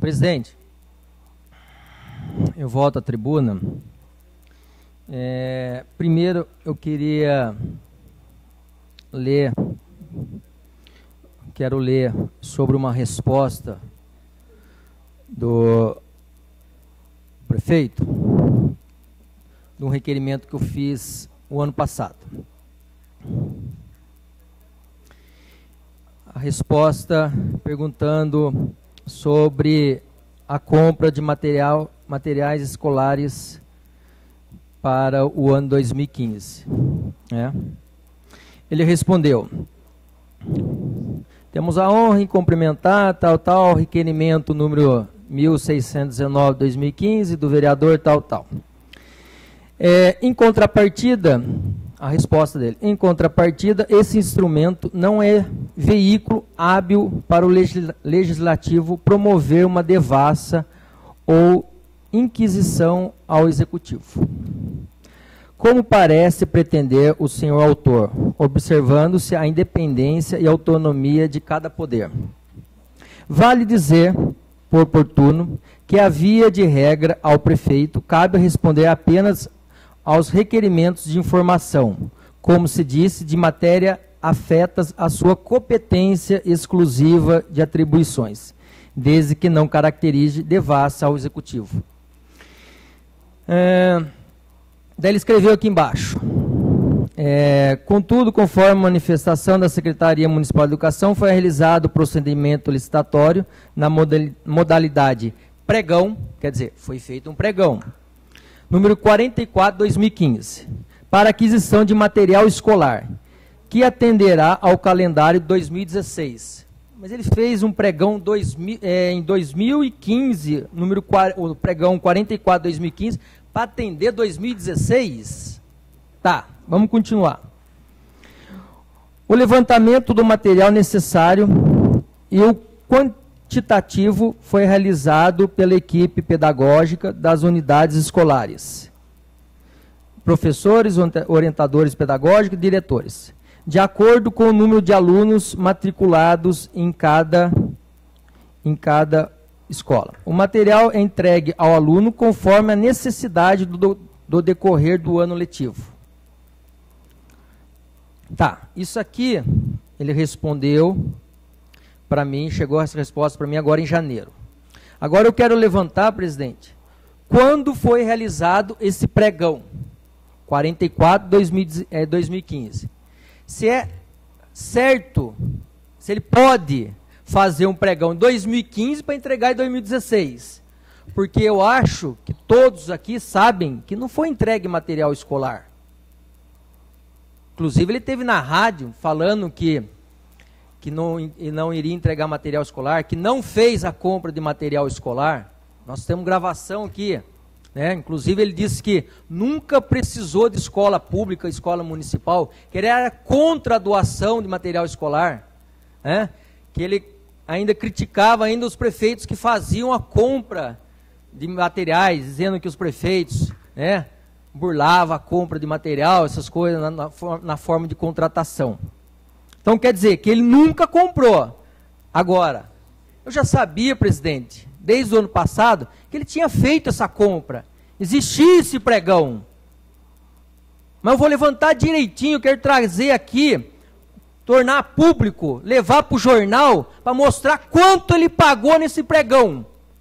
Presidente, eu volto à tribuna. Primeiro, eu quero ler sobre uma resposta do prefeito de um requerimento que eu fiz o ano passado. A resposta perguntando sobre a compra de materiais escolares para o ano 2015. Ele respondeu: temos a honra em cumprimentar tal, requerimento número 1619/2015 do vereador tal. Em contrapartida, a resposta dele: em contrapartida, esse instrumento não é veículo hábil para o legislativo promover uma devassa ou inquisição ao executivo, como parece pretender o senhor autor, observando-se a independência e autonomia de cada poder. Vale dizer, por oportuno, que a via de regra ao prefeito cabe responder apenas aos requerimentos de informação, como se disse, de matéria afetas à sua competência exclusiva de atribuições, desde que não caracterize devassa ao executivo. Daí ele escreveu aqui embaixo: contudo, conforme manifestação da Secretaria Municipal de Educação, foi realizado o procedimento licitatório na modalidade pregão, quer dizer, foi feito um pregão, número 44/2015, para aquisição de material escolar, que atenderá ao calendário 2016. Mas ele fez um pregão em 2015, o pregão 44/2015, para atender 2016? Tá, vamos continuar. O levantamento do material necessário e o quantitativo foi realizado pela equipe pedagógica das unidades escolares, professores, orientadores pedagógicos e diretores, de acordo com o número de alunos matriculados em cada escola. O material é entregue ao aluno conforme a necessidade do decorrer do ano letivo. Tá, isso aqui ele respondeu para mim, chegou essa resposta para mim agora em janeiro. Agora eu quero levantar, presidente, quando foi realizado esse pregão? 44/2015. Se é certo, se ele pode fazer um pregão em 2015 para entregar em 2016. Porque eu acho que todos aqui sabem que não foi entregue material escolar. Inclusive ele esteve na rádio falando que não iria entregar material escolar, que não fez a compra de material escolar. Nós temos gravação aqui, né? Inclusive ele disse que nunca precisou de escola pública, escola municipal, que ele era contra a doação de material escolar, né? Que ele ainda criticava ainda os prefeitos que faziam a compra de materiais, dizendo que os prefeitos, né, burlavam a compra de material, essas coisas na forma de contratação. Então quer dizer que ele nunca comprou. Agora, eu já sabia, presidente, desde o ano passado, que ele tinha feito essa compra. Existia esse pregão. Mas eu vou levantar direitinho, quero trazer aqui, tornar público, levar para o jornal, para mostrar quanto ele pagou nesse pregão.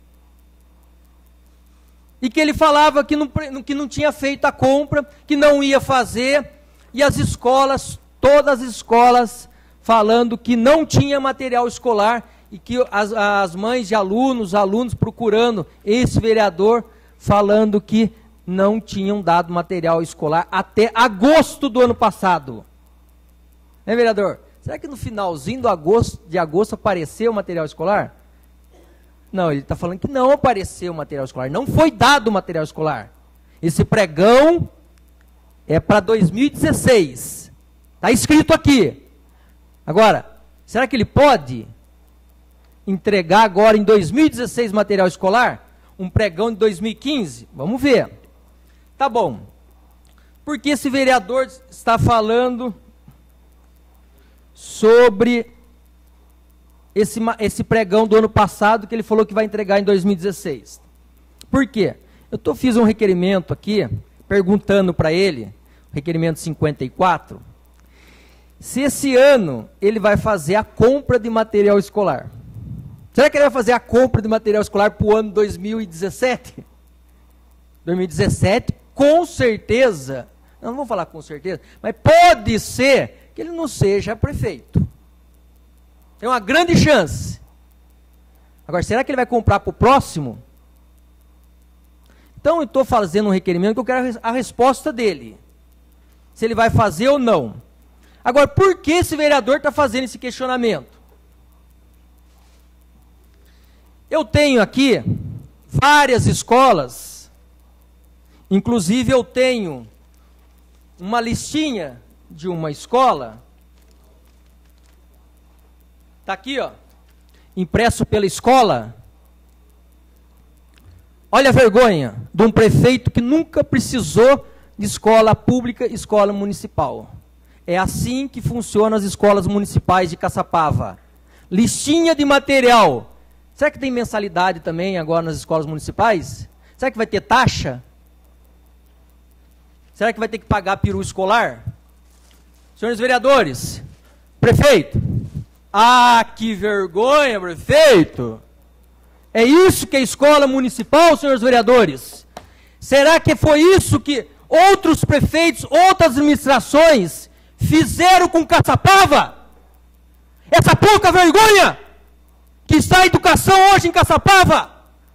E que ele falava que não tinha feito a compra, que não ia fazer, e as escolas, todas as escolas, falando que não tinha material escolar, e que as mães de alunos procurando esse vereador, falando que não tinham dado material escolar até agosto do ano passado. Né, vereador? Será que no finalzinho de agosto apareceu o material escolar? Não, ele está falando que não apareceu o material escolar, não foi dado o material escolar. Esse pregão é para 2016. Está escrito aqui. Agora, será que ele pode entregar agora em 2016 material escolar? Um pregão de 2015? Vamos ver. Tá bom. Porque esse vereador está falando sobre esse pregão do ano passado que ele falou que vai entregar em 2016. Por quê? Eu fiz um requerimento aqui, perguntando para ele, requerimento 54, se esse ano ele vai fazer a compra de material escolar. Será que ele vai fazer a compra de material escolar para o ano 2017? 2017, com certeza, não vou falar com certeza, mas pode ser que ele não seja prefeito. Tem uma grande chance. Agora, será que ele vai comprar para o próximo? Então, eu estou fazendo um requerimento que eu quero a resposta dele. Se ele vai fazer ou não. Agora, por que esse vereador está fazendo esse questionamento? Eu tenho aqui várias escolas, inclusive eu tenho uma listinha de uma escola, está aqui, ó, impresso pela escola. Olha a vergonha de um prefeito que nunca precisou de escola pública, escola municipal. É assim que funcionam as escolas municipais de Caçapava. Listinha de material. Será que tem mensalidade também agora nas escolas municipais? Será que vai ter taxa? Será que vai ter que pagar peru escolar? Senhores vereadores, prefeito, que vergonha, prefeito! É isso que é escola municipal, senhores vereadores? Será que foi isso que outros prefeitos, outras administrações fizeram com Caçapava? Essa pouca vergonha que está a educação hoje em Caçapava?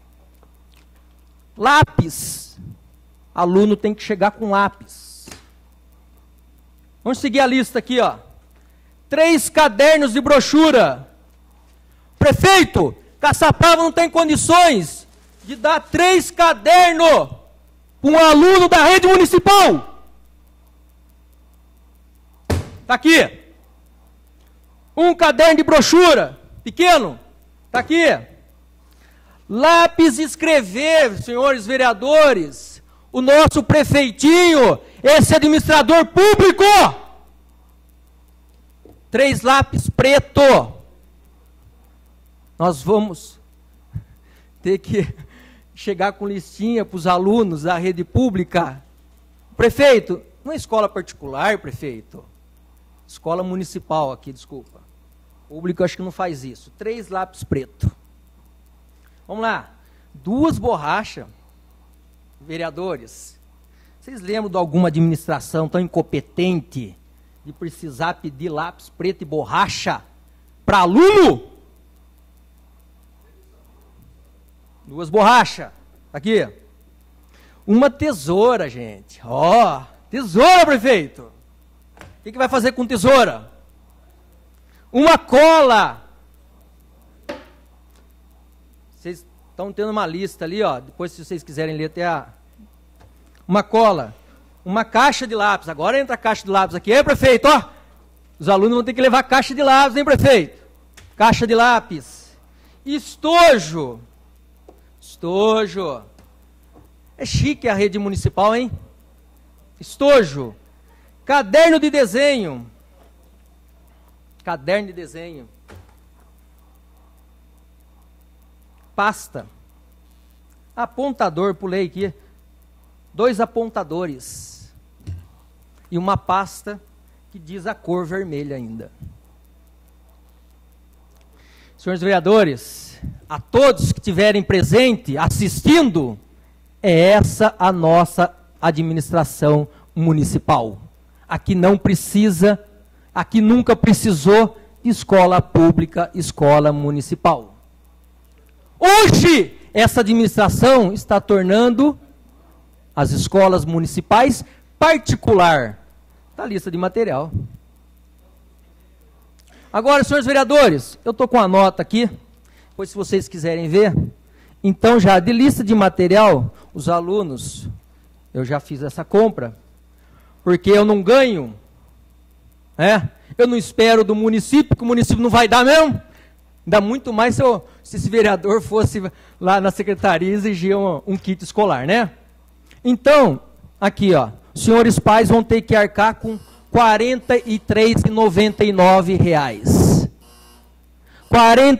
Lápis. Aluno tem que chegar com lápis. Vamos seguir a lista aqui, ó. 3 cadernos de brochura. Prefeito, Caçapava não tem condições de dar 3 cadernos para um aluno da rede municipal. Está aqui. 1 caderno de brochura, pequeno. Está aqui. Lápis escrever, senhores vereadores. O nosso prefeitinho, esse administrador público. 3 lápis preto. Nós vamos ter que chegar com listinha para os alunos da rede pública. Prefeito, não é escola particular, prefeito. Escola municipal aqui, desculpa. Público acho que não faz isso. 3 lápis preto. Vamos lá. 2 borrachas. Vereadores, vocês lembram de alguma administração tão incompetente de precisar pedir lápis preto e borracha para aluno? 2 borrachas. Aqui. 1 tesoura, gente. Ó, tesoura, prefeito. O que vai fazer com tesoura? 1 cola. Vocês estão tendo uma lista ali, ó. Depois, se vocês quiserem ler, até uma cola. 1 caixa de lápis. Agora entra a caixa de lápis aqui. Prefeito, ó. Os alunos vão ter que levar caixa de lápis, hein, prefeito? Caixa de lápis. Estojo. Estojo. É chique a rede municipal, hein? Estojo. Caderno de desenho. Caderno de desenho. Pasta. Apontador, pulei aqui. 2 apontadores. E uma pasta que diz a cor vermelha ainda. Senhores vereadores, a todos que estiverem presentes, assistindo, é essa a nossa administração municipal. Aqui não precisa, aqui nunca precisou de escola pública, escola municipal. Hoje, essa administração está tornando as escolas municipais particular. Está a lista de material. Agora, senhores vereadores, eu estou com a nota aqui, pois se vocês quiserem ver, então já de lista de material, os alunos, eu já fiz essa compra, porque eu não ganho, eu não espero do município, que o município não vai dar mesmo. Ainda muito mais se esse vereador fosse lá na secretaria exigir um kit escolar, né? Então, aqui, ó, os senhores pais vão ter que arcar com R$ 43,99. R$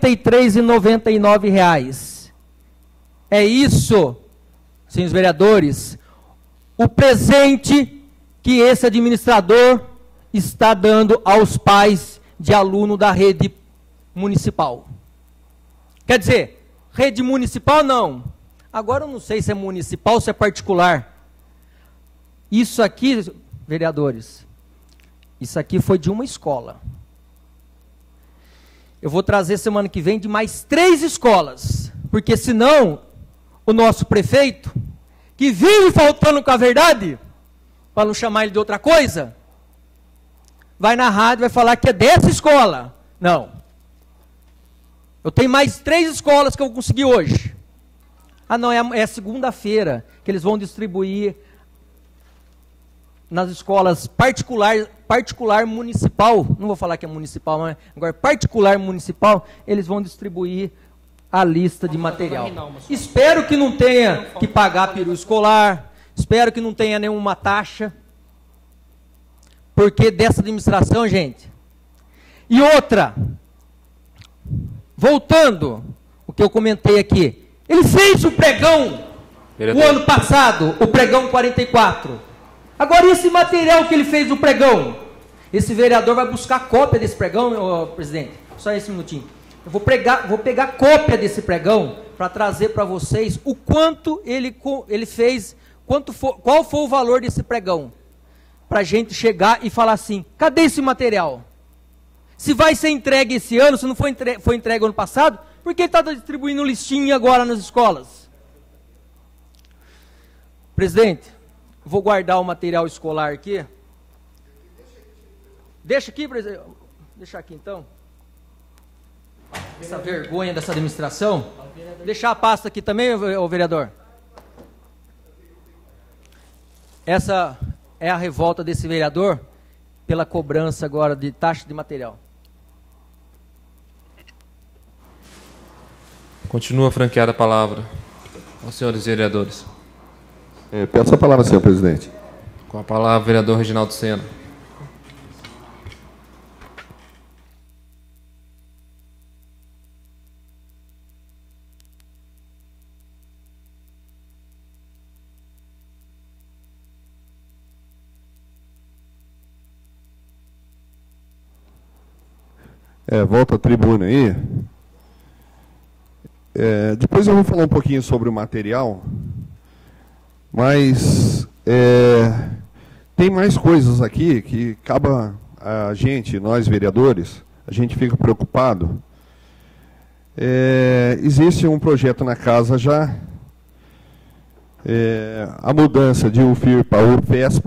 43,99. É isso, senhores vereadores, o presente que esse administrador está dando aos pais de aluno da rede municipal. Quer dizer, rede municipal não. Agora eu não sei se é municipal ou se é particular. Isso aqui, vereadores, isso aqui foi de uma escola. Eu vou trazer semana que vem de mais 3 escolas, porque senão o nosso prefeito, que vive faltando com a verdade, para não chamar ele de outra coisa, vai na rádio e vai falar que é dessa escola. Não. Eu tenho mais 3 escolas que eu consegui hoje. Ah, não, é segunda-feira que eles vão distribuir nas escolas particular municipal, não vou falar que é municipal, mas agora particular municipal, eles vão distribuir a lista de material. Espero que não tenha que pagar peru escolar, espero que não tenha nenhuma taxa, porque dessa administração, gente. E outra, voltando, o que eu comentei aqui, ele fez o pregão, o ano passado, o pregão 44. Agora, esse material que ele fez no pregão, esse vereador vai buscar cópia desse pregão, presidente, só esse minutinho. Eu vou pegar cópia desse pregão para trazer para vocês o quanto ele fez, qual foi o valor desse pregão. Para a gente chegar e falar assim, cadê esse material? Se vai ser entregue esse ano, se não foi entregue ano passado, por que está distribuindo listinha agora nas escolas? Presidente, vou guardar o material escolar aqui. Deixa aqui, presidente. Deixa aqui então. Essa vergonha dessa administração. Deixar a pasta aqui também, ô vereador. Essa é a revolta desse vereador pela cobrança agora de taxa de material. Continua franqueada a palavra aos senhores vereadores. Peço a palavra, senhor presidente. Com a palavra, vereador Reginaldo Sena. Volta à tribuna aí. Depois eu vou falar um pouquinho sobre o material, mas tem mais coisas aqui que cabe a gente, nós vereadores, a gente fica preocupado. Existe um projeto na casa já, a mudança de UFIR para UFESP,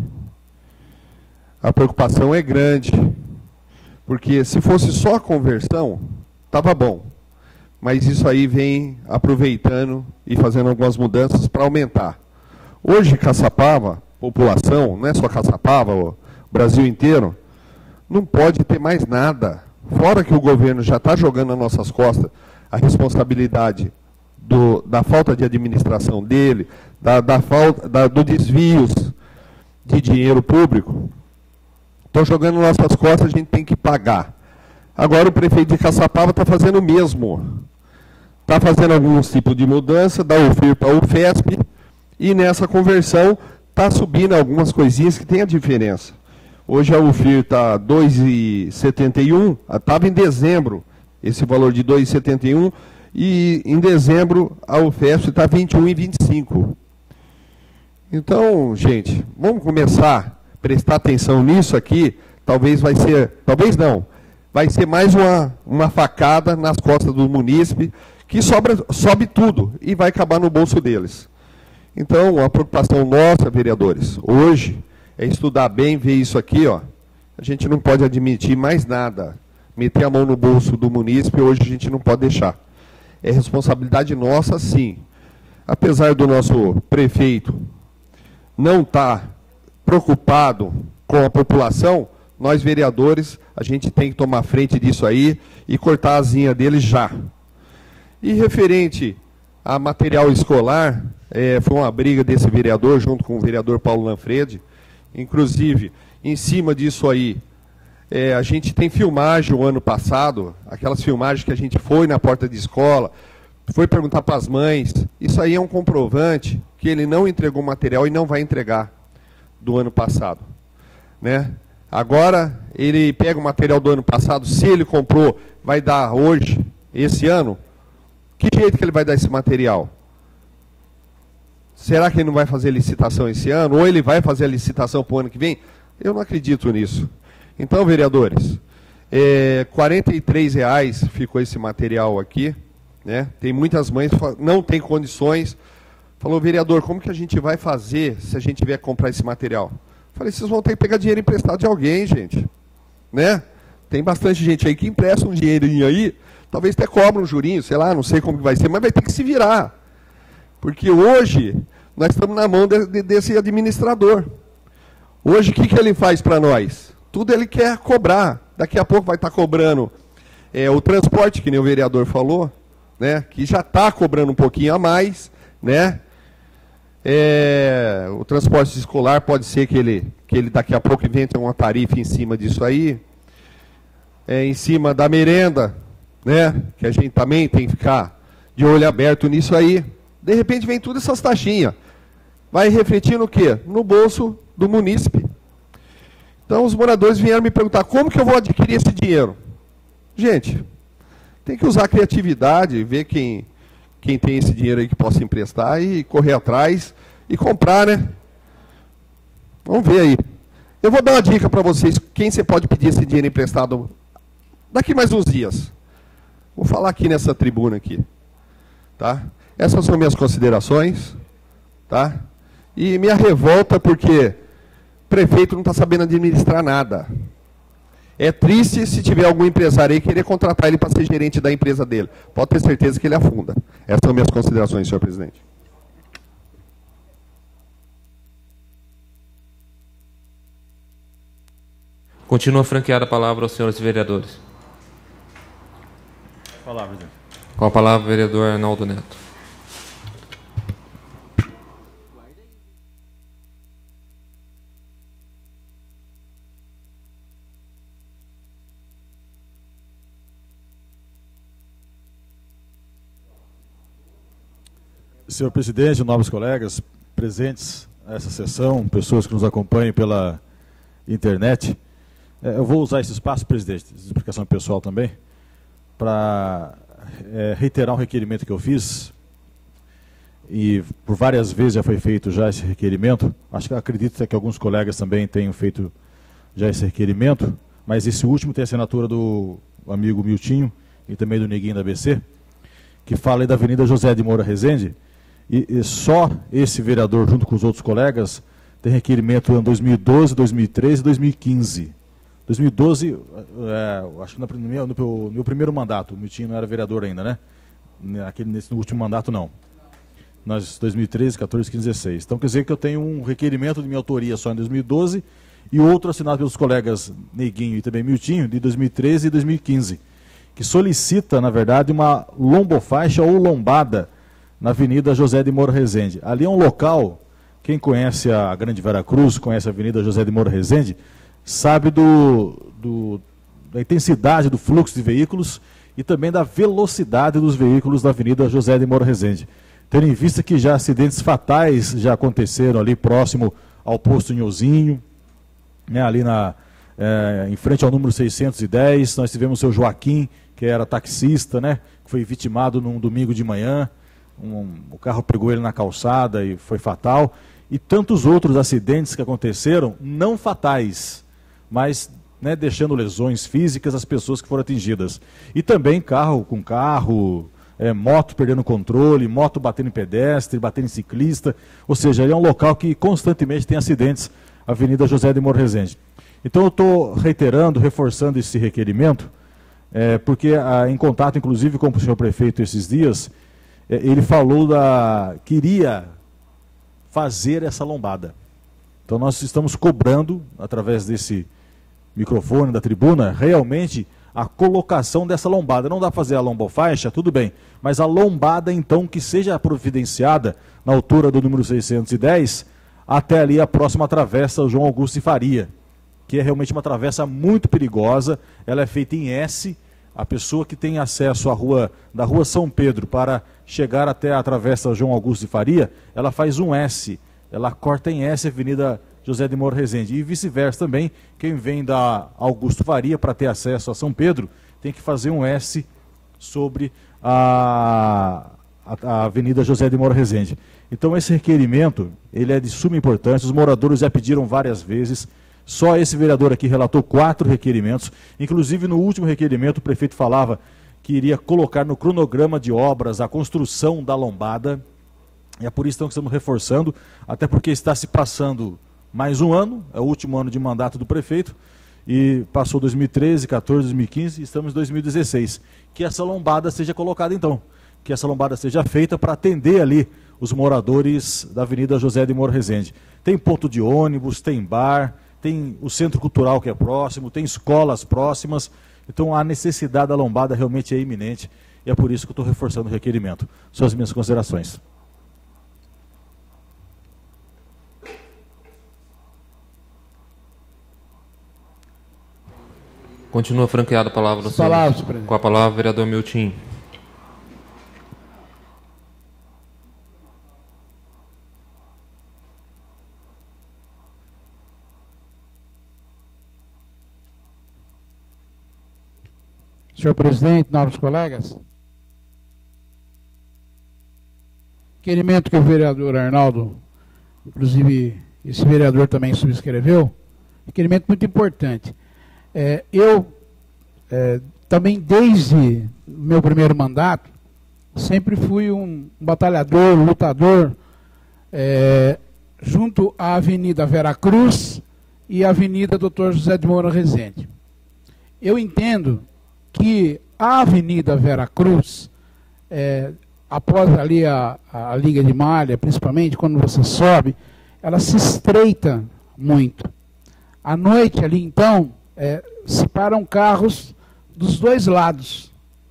a preocupação é grande, porque se fosse só a conversão, estava bom. Mas isso aí vem aproveitando e fazendo algumas mudanças para aumentar. Hoje, Caçapava, população, não é só Caçapava, o Brasil inteiro, não pode ter mais nada. Fora que o governo já está jogando nas nossas costas a responsabilidade da falta de administração dele, do desvios de dinheiro público. Estão jogando nas nossas costas, a gente tem que pagar. Agora o prefeito de Caçapava está fazendo o mesmo. Está fazendo alguns tipos de mudança, da UFIR para a UFESP, e nessa conversão está subindo algumas coisinhas que tem a diferença. Hoje a UFIR está R$ 2,71, estava em dezembro esse valor de R$ 2,71, e em dezembro a UFESP está R$ 21,25. Então, gente, vamos começar a prestar atenção nisso aqui. Talvez vai ser mais uma facada nas costas do munícipe, que sobe tudo e vai acabar no bolso deles. Então, a preocupação nossa, vereadores, hoje, é estudar bem, ver isso aqui, ó. A gente não pode admitir mais nada. Meter a mão no bolso do munícipe, hoje a gente não pode deixar. É responsabilidade nossa, sim. Apesar do nosso prefeito não estar preocupado com a população, nós, vereadores, a gente tem que tomar frente disso aí e cortar a asinha deles já. E referente a material escolar, foi uma briga desse vereador, junto com o vereador Paulo Lanfredi. Inclusive, em cima disso aí, A gente tem filmagem o ano passado, aquelas filmagens que a gente foi na porta de escola, foi perguntar para as mães. Isso aí é um comprovante que ele não entregou material e não vai entregar do ano passado, né? Agora, ele pega o material do ano passado, se ele comprou, vai dar hoje, esse ano, que jeito que ele vai dar esse material? Será que ele não vai fazer licitação esse ano? Ou ele vai fazer a licitação para o ano que vem? Eu não acredito nisso. Então, vereadores, R$ 43,00 ficou esse material aqui, né? Tem muitas mães que não têm condições. Falou, vereador, como que a gente vai fazer se a gente vier comprar esse material? Falei, vocês vão ter que pegar dinheiro emprestado de alguém, gente. Né? Tem bastante gente aí que empresta um dinheirinho aí, talvez até cobra um jurinho, sei lá, não sei como que vai ser, mas vai ter que se virar. Porque hoje, nós estamos na mão desse administrador. Hoje, o que ele faz para nós? Tudo ele quer cobrar. Daqui a pouco vai estar cobrando o transporte, que nem o vereador falou, né? Que já está cobrando um pouquinho a mais, né? O transporte escolar pode ser que ele daqui a pouco invente uma tarifa em cima disso aí. Em cima da merenda, né? Que a gente também tem que ficar de olho aberto nisso aí. De repente vem todas essas taxinhas. Vai refletir no quê? No bolso do munícipe. Então os moradores vieram me perguntar, como que eu vou adquirir esse dinheiro? Gente, tem que usar a criatividade, ver quem tem esse dinheiro aí que possa emprestar e correr atrás e comprar, né? Vamos ver aí. Eu vou dar uma dica para vocês, quem você pode pedir esse dinheiro emprestado daqui mais uns dias. Vou falar aqui nessa tribuna aqui, tá? Essas são minhas considerações, tá? E minha revolta porque o prefeito não está sabendo administrar nada. É triste se tiver algum empresário aí querer contratar ele para ser gerente da empresa dele. Pode ter certeza que ele afunda. Essas são minhas considerações, senhor presidente. Continua franqueada a palavra aos senhores vereadores. Com a palavra, vereador Arnaldo Neto. Senhor presidente, nobres colegas, presentes nessa sessão, pessoas que nos acompanham pela internet, eu vou usar esse espaço, presidente, de explicação pessoal também, para reiterar um requerimento que eu fiz, e por várias vezes já foi feito já esse requerimento, acredito que alguns colegas também tenham feito já esse requerimento, mas esse último tem a assinatura do amigo Miltinho e também do Neguinho da ABC, que fala aí da Avenida José de Moura Rezende. E só esse vereador, junto com os outros colegas, tem requerimento em 2012, 2013 e 2015. 2012, acho que no meu primeiro mandato, o Miltinho não era vereador ainda, né? Nesse último mandato, não. Nós, 2013, 14, 15, 16. Então, quer dizer que eu tenho um requerimento de minha autoria só em 2012 e outro assinado pelos colegas Neguinho e também Miltinho, de 2013 e 2015, que solicita, na verdade, uma lombofaixa ou lombada na Avenida José de Moura Rezende. Ali é um local, quem conhece a Grande Veracruz, conhece a Avenida José de Moura Rezende, sabe da intensidade do fluxo de veículos e também da velocidade dos veículos da Avenida José de Moura Rezende. Tendo em vista que já acidentes fatais já aconteceram ali próximo ao posto Nhozinho, né, ali em frente ao número 610, nós tivemos o seu Joaquim, que era taxista, né, que foi vitimado num domingo de manhã. O carro pegou ele na calçada e foi fatal. E tantos outros acidentes que aconteceram, não fatais, mas né, deixando lesões físicas às pessoas que foram atingidas. E também carro com carro, moto perdendo controle, moto batendo em pedestre, batendo em ciclista. Ou seja, é um local que constantemente tem acidentes, Avenida José de Moura Rezende. Então eu estou reiterando, reforçando esse requerimento, porque em contato inclusive com o senhor prefeito esses dias, ele falou que iria fazer essa lombada. Então nós estamos cobrando, através desse microfone da tribuna, realmente a colocação dessa lombada. Não dá para fazer a lombofaixa, tudo bem, mas a lombada então que seja providenciada na altura do número 610 até ali a próxima travessa João Augusto e Faria. que é realmente uma travessa muito perigosa. Ela é feita em S. A pessoa que tem acesso à rua, da rua São Pedro para chegar até a travessa João Augusto de Faria, ela faz um S. Ela corta em S a Avenida José de Moura Rezende. E vice-versa também, quem vem da Augusto Faria para ter acesso a São Pedro, tem que fazer um S sobre a Avenida José de Moura Rezende. Então esse requerimento, ele é de suma importância, os moradores já pediram várias vezes. Só esse vereador aqui relatou 4 requerimentos, inclusive no último requerimento o prefeito falava que iria colocar no cronograma de obras a construção da lombada, e é por isso que estamos reforçando, até porque está se passando mais um ano, é o último ano de mandato do prefeito, e passou 2013, 14, 2015, e estamos em 2016. Que essa lombada seja colocada então, que essa lombada seja feita para atender ali os moradores da Avenida José de Moura Rezende. Tem ponto de ônibus, tem bar, tem o centro cultural que é próximo, tem escolas próximas, então a necessidade da lombada realmente é iminente, e é por isso que eu estou reforçando o requerimento. São as minhas considerações. Continua franqueada a palavra do senhor. Com a palavra, vereador Milton. Senhor presidente, nobres colegas, requerimento que o vereador Arnaldo, inclusive esse vereador também subscreveu, requerimento muito importante. Eu também, desde meu primeiro mandato, sempre fui um batalhador, lutador, junto à Avenida Vera Cruz e à Avenida Dr. José de Moura Rezende. Eu entendo que a Avenida Vera Cruz, após ali a Liga de Malha, principalmente quando você sobe, ela se estreita muito. À noite ali, então, se param carros dos dois lados.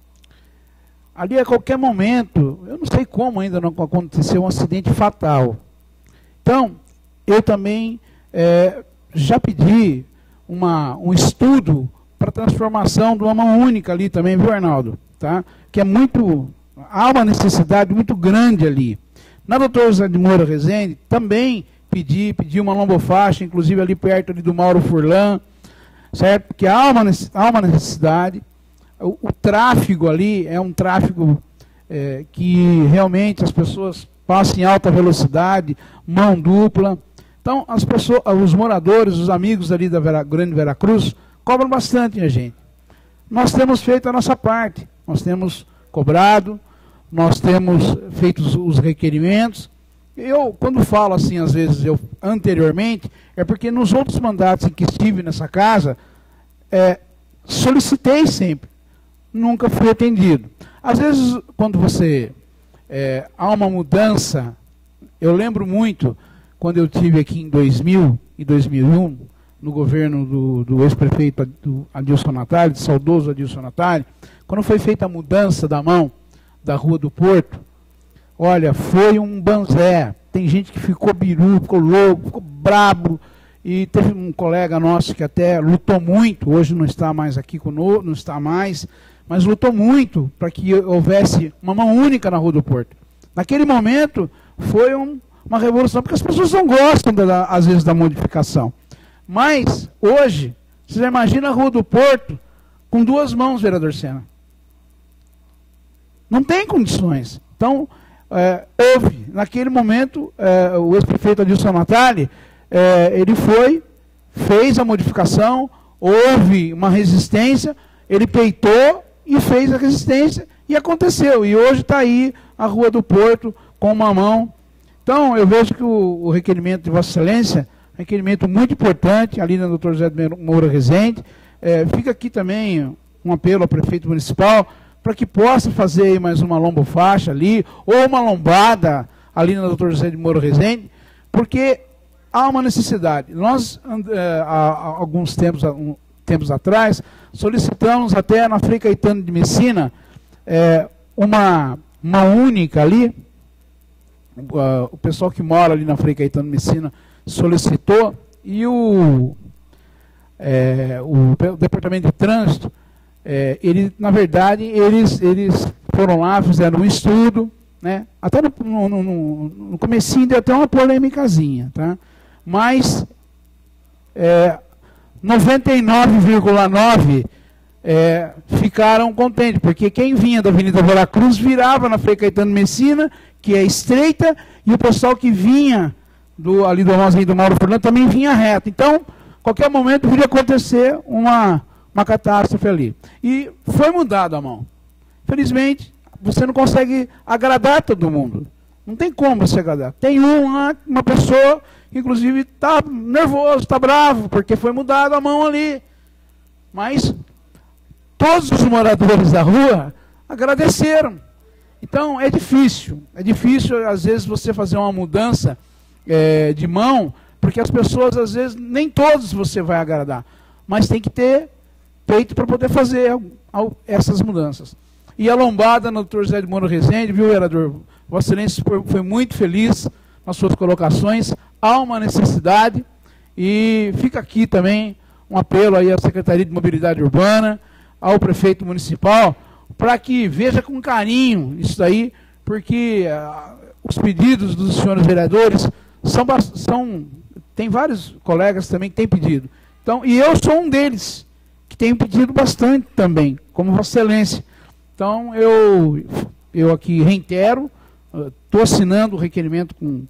Ali a qualquer momento, eu não sei como ainda não aconteceu um acidente fatal. Então, eu também já pedi um estudo para a transformação de uma mão única ali também, viu, Arnaldo? Tá? Que há uma necessidade muito grande ali. Na Dr. José de Moura Rezende, também pedi uma lombofaixa, inclusive ali perto ali do Mauro Furlan, certo? Porque há uma necessidade. O tráfego ali é um tráfego que realmente as pessoas passam em alta velocidade, mão dupla. Então, os moradores, os amigos ali da Grande Veracruz, cobram bastante a gente. Nós temos feito a nossa parte, nós temos cobrado, nós temos feito os requerimentos. Eu, quando falo assim, às vezes, anteriormente, é porque nos outros mandatos em que estive nessa casa, solicitei sempre, nunca fui atendido. Às vezes, quando há uma mudança, eu lembro muito, quando eu estive aqui em 2000 e 2001, no governo do ex-prefeito Adilson Natali, do saudoso Adilson Natali, quando foi feita a mudança da mão da Rua do Porto, olha, foi um banzé. Tem gente que ficou biru, ficou louco, ficou brabo, e teve um colega nosso que até lutou muito, hoje não está mais aqui conosco, não está mais, mas lutou muito para que houvesse uma mão única na Rua do Porto. Naquele momento, foi uma revolução, porque as pessoas não gostam, às vezes, da modificação. Mas, hoje, você já imagina a Rua do Porto com 2 mãos, vereador Sena. Não tem condições. Então, houve, naquele momento, o ex-prefeito Adilson Natali, ele fez a modificação, houve uma resistência, ele peitou e fez a resistência, e aconteceu. E hoje está aí a Rua do Porto com uma mão. Então, eu vejo que o requerimento de Vossa Excelência, requerimento muito importante, ali na Dr. José de Moura Rezende. Fica aqui também um apelo ao prefeito municipal para que possa fazer mais uma lombofaixa ali, ou uma lombada ali na Dr. José de Moura Rezende, porque há uma necessidade. Nós, há alguns tempos atrás, solicitamos até na Frei Caetano de Messina uma única ali. O pessoal que mora ali na Frei Caetano de Messina solicitou, e o Departamento de Trânsito, na verdade, eles foram lá, fizeram um estudo, né? Até no comecinho deu até uma polêmicazinha, tá? Mas 99,9% ficaram contentes, porque quem vinha da Avenida Veracruz virava na Frei Caetano Messina, que é estreita, e o pessoal que vinha ali do Armazém do Mauro Furlan também vinha reto. Então, qualquer momento podia acontecer uma catástrofe ali. E foi mudado a mão. Infelizmente, você não consegue agradar todo mundo. Não tem como você agradar. Tem uma pessoa que, inclusive, está nervoso, está bravo, porque foi mudado a mão ali. Mas todos os moradores da rua agradeceram. Então, é difícil, às vezes, você fazer uma mudança de mão, porque as pessoas, às vezes, nem todos você vai agradar, mas tem que ter peito para poder fazer essas mudanças. E a lombada no Dr. José de Moura Rezende, viu, vereador? Vossa Excelência foi muito feliz nas suas colocações, há uma necessidade, e fica aqui também um apelo aí à Secretaria de Mobilidade Urbana, ao prefeito municipal, para que veja com carinho isso daí, porque os pedidos dos senhores vereadores tem vários colegas também que têm pedido. Então, e eu sou um deles, que tenho pedido bastante também, como Vossa Excelência. Então, eu aqui reitero, estou assinando o requerimento com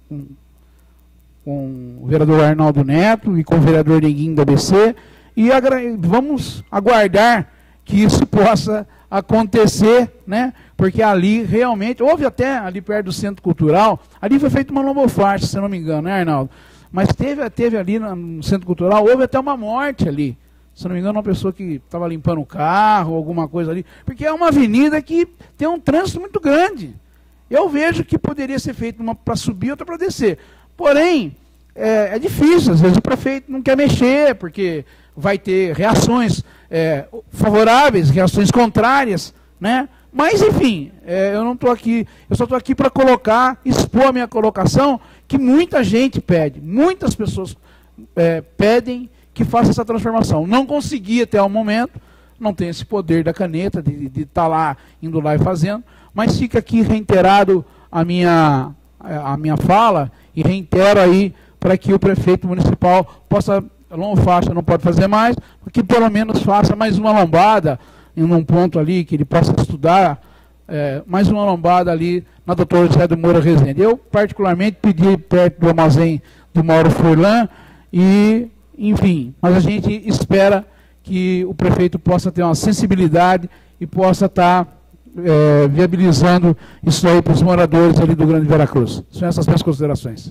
o vereador Arnaldo Neto e com o vereador Neguinho da ABC, e vamos aguardar que isso possa acontecer, né? Porque ali realmente, houve até ali perto do Centro Cultural, ali foi feita uma lombofarsa, se não me engano, né, Arnaldo? Mas teve ali no Centro Cultural, houve até uma morte ali, se não me engano, uma pessoa que estava limpando o carro, alguma coisa ali, porque é uma avenida que tem um trânsito muito grande. Eu vejo que poderia ser feito uma para subir, outra para descer. Porém, é difícil, às vezes o prefeito não quer mexer, porque vai ter reações favoráveis, reações contrárias, né? Mas, enfim, eu não estou aqui, eu só estou aqui para expor a minha colocação, que muita gente pede, muitas pessoas pedem que faça essa transformação. Não consegui até o momento, não tem esse poder da caneta, de estar lá, indo lá e fazendo, mas fica aqui reiterado a minha fala, e reitero aí para que o prefeito municipal possa, faixa não pode fazer mais, que pelo menos faça mais uma lombada, em um ponto ali que ele possa estudar, mais uma lombada ali na Dr. José de Moura Rezende. Eu, particularmente, pedi perto do Armazém do Mauro Furlan, e, enfim, mas a gente espera que o prefeito possa ter uma sensibilidade e possa estar viabilizando isso aí para os moradores ali do Grande Veracruz. São essas minhas considerações.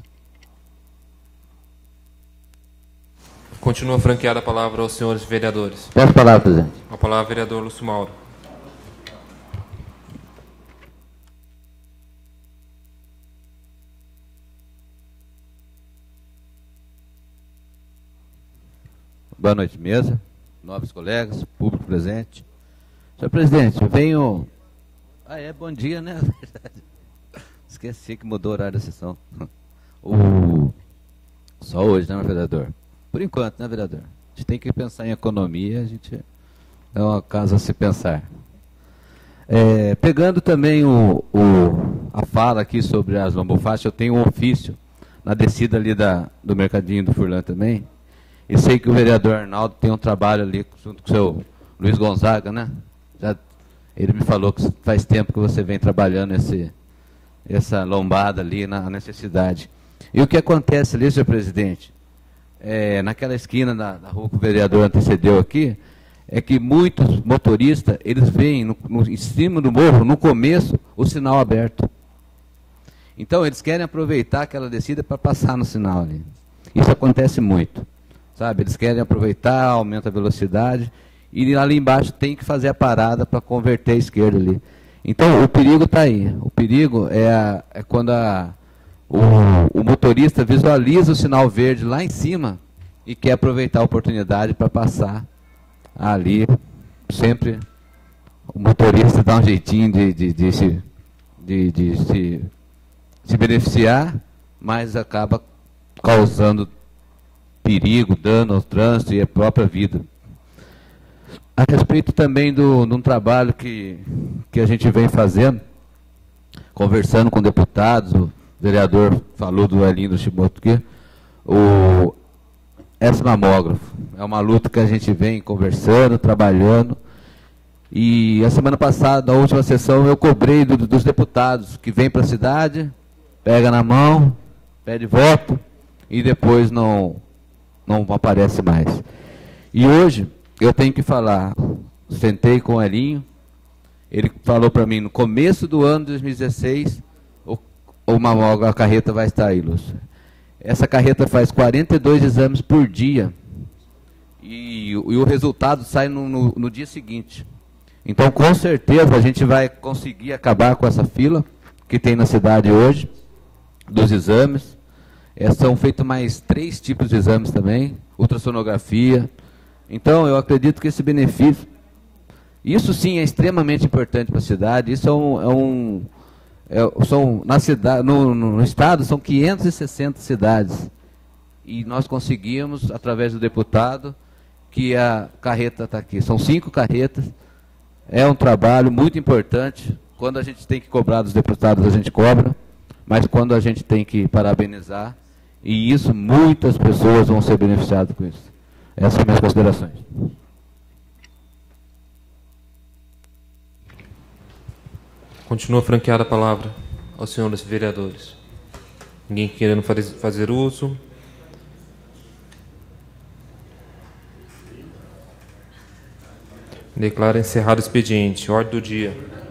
Continua franqueada a palavra aos senhores vereadores. Peço a palavra, presidente. A palavra, vereador Lúcio Mauro. Boa noite, mesa, nobres colegas, público presente. Senhor presidente, eu venho... bom dia, né? Esqueci que mudou o horário da sessão. Só hoje, né, vereador? Por enquanto, né, vereador? A gente tem que pensar em economia, a gente é uma casa a se pensar. Pegando também a fala aqui sobre as lombofaixas, eu tenho um ofício na descida ali do Mercadinho do Furlan também, e sei que o vereador Arnaldo tem um trabalho ali junto com o seu Luiz Gonzaga, né? Ele me falou que faz tempo que você vem trabalhando essa lombada ali na necessidade. E o que acontece ali, senhor presidente, naquela esquina da rua que o vereador antecedeu aqui, é que muitos motoristas, eles veem em cima do morro, no começo, o sinal aberto. Então, eles querem aproveitar aquela descida para passar no sinal ali. Isso acontece muito, sabe? Eles querem aproveitar, aumenta a velocidade, e ali embaixo tem que fazer a parada para converter a esquerda ali. Então, o perigo está aí. O perigo é quando o motorista visualiza o sinal verde lá em cima e quer aproveitar a oportunidade para passar ali. Sempre o motorista dá um jeitinho de se beneficiar, mas acaba causando perigo, dano ao trânsito e à própria vida. A respeito também de um trabalho que a gente vem fazendo, conversando com deputados, o vereador falou do Elinho do Chimotuque, o mamógrafo. É uma luta que a gente vem conversando, trabalhando. E a semana passada, na última sessão, eu cobrei dos deputados que vêm para a cidade, pega na mão, pede voto e depois não aparece mais. E hoje eu tenho que falar, sentei com o Elinho, ele falou para mim no começo do ano de 2016, a carreta vai estar aí, Lúcio. Essa carreta faz 42 exames por dia e o resultado sai no dia seguinte. Então, com certeza, a gente vai conseguir acabar com essa fila que tem na cidade hoje, dos exames. São feitos mais 3 tipos de exames também, ultrassonografia. Então, eu acredito que esse benefício, isso sim é extremamente importante para a cidade. Isso na cidade, no estado, são 560 cidades. E nós conseguimos, através do deputado, que a carreta está aqui. São 5 carretas. É um trabalho muito importante. Quando a gente tem que cobrar dos deputados, a gente cobra. Mas quando a gente tem que parabenizar, e isso, muitas pessoas vão ser beneficiadas com isso. Essas são minhas considerações. Continua franqueada a palavra aos senhores vereadores. Ninguém querendo fazer uso. Declaro encerrado o expediente. Ordem do dia.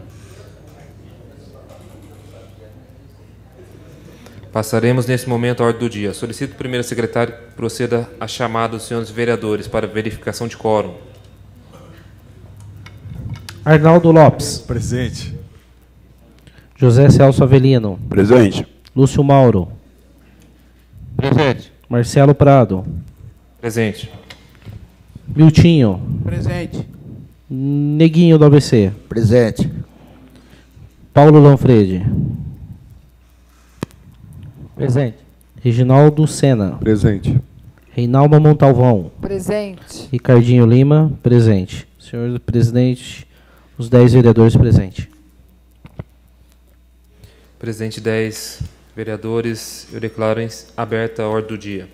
Passaremos nesse momento a ordem do dia. Solicito o primeiro secretário que proceda à chamada dos senhores vereadores para verificação de quórum. Arnaldo Lopes. Presente. José Celso Avelino. Presente. Lúcio Mauro. Presente. Marcelo Prado. Presente. Miltinho. Presente. Neguinho do ABC. Presente. Paulo Lanfredi. Presente. Reginaldo Sena. Presente. Reinaldo Montalvão. Presente. Ricardinho Lima. Presente. Senhor presidente, os 10 vereadores presentes. Presente 10 vereadores, eu declaro aberta a ordem do dia.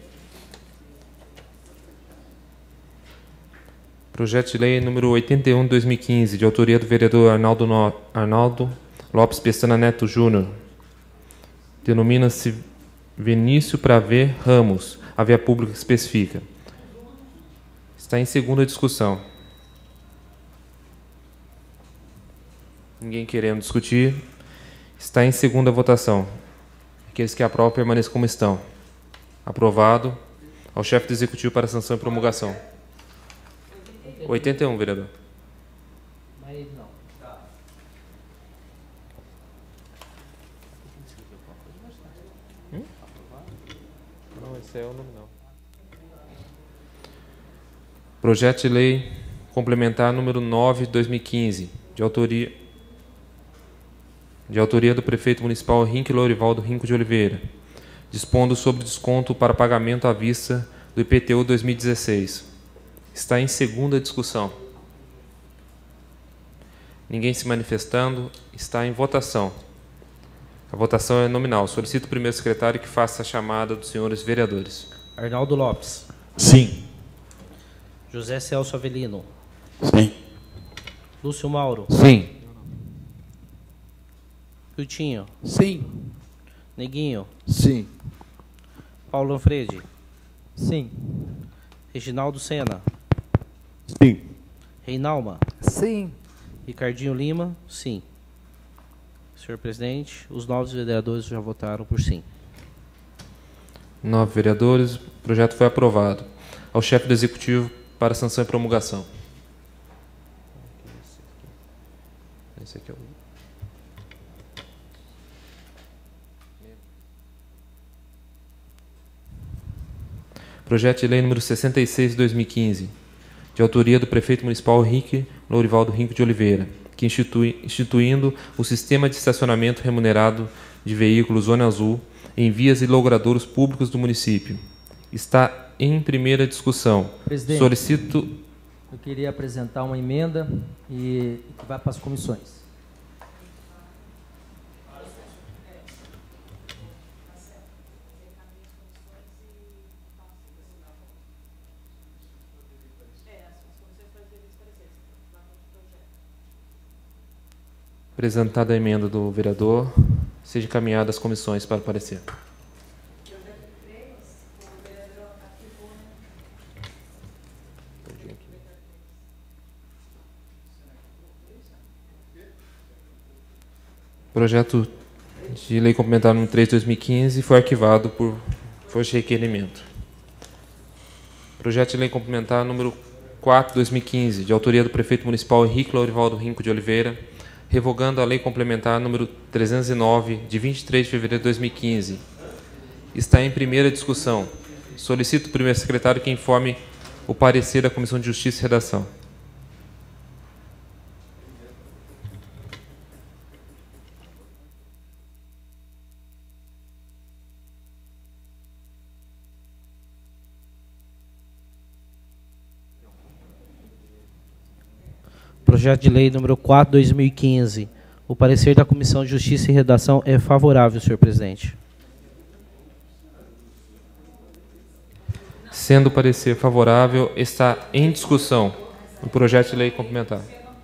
Projeto de lei número 81 de 2015, de autoria do vereador Arnaldo Lopes Pestana Neto Júnior. Denomina-se Vinícius Pravé Ramos, a via pública que especifica. Está em segunda discussão. Ninguém querendo discutir. Está em segunda votação. Aqueles que aprovam permaneçam como estão. Aprovado. Ao chefe do Executivo para sanção e promulgação. 81, vereador. Mas não. Não, esse é o nominal. Projeto de lei complementar número 9 de 2015, de autoria do prefeito municipal Henrique Lourivaldo Rinco de Oliveira, dispondo sobre desconto para pagamento à vista do IPTU 2016. Está em segunda discussão. Ninguém se manifestando. Está em votação. A votação é nominal. Solicito o primeiro secretário que faça a chamada dos senhores vereadores. Arnaldo Lopes. Sim. José Celso Avelino. Sim. Lúcio Mauro. Sim. Miltinho. Sim. Neguinho. Sim. Paulo Lanfredi. Sim. Reginaldo Sena. Sim. Reinalma. Sim. Ricardinho Lima. Sim. Senhor presidente, os 9 vereadores já votaram por sim. 9 vereadores. O projeto foi aprovado. Ao chefe do Executivo para sanção e promulgação. Esse aqui é o... Projeto de lei número 66 de 2015, de autoria do prefeito municipal Henrique Lourivaldo Rinco de Oliveira, que instituindo o sistema de estacionamento remunerado de veículos Zona Azul em vias e logradouros públicos do município, Está em primeira discussão. Presidente, Solicito... eu queria apresentar uma emenda e que vai para as comissões. Apresentada a emenda do vereador, seja encaminhada às comissões para parecer. Projeto de lei complementar número 3 de 2015 foi arquivado por força de requerimento. Projeto de lei complementar número 4 de 2015, de autoria do prefeito municipal Henrique Lourivaldo Rinco de Oliveira, revogando a lei complementar número 309, de 23 de fevereiro de 2015. Está em primeira discussão. Solicito o primeiro secretário que informe o parecer da Comissão de Justiça e Redação. Projeto de lei número 4, 2015. O parecer da Comissão de Justiça e Redação é favorável, senhor presidente. Sendo o parecer favorável, está em discussão o projeto de lei complementar.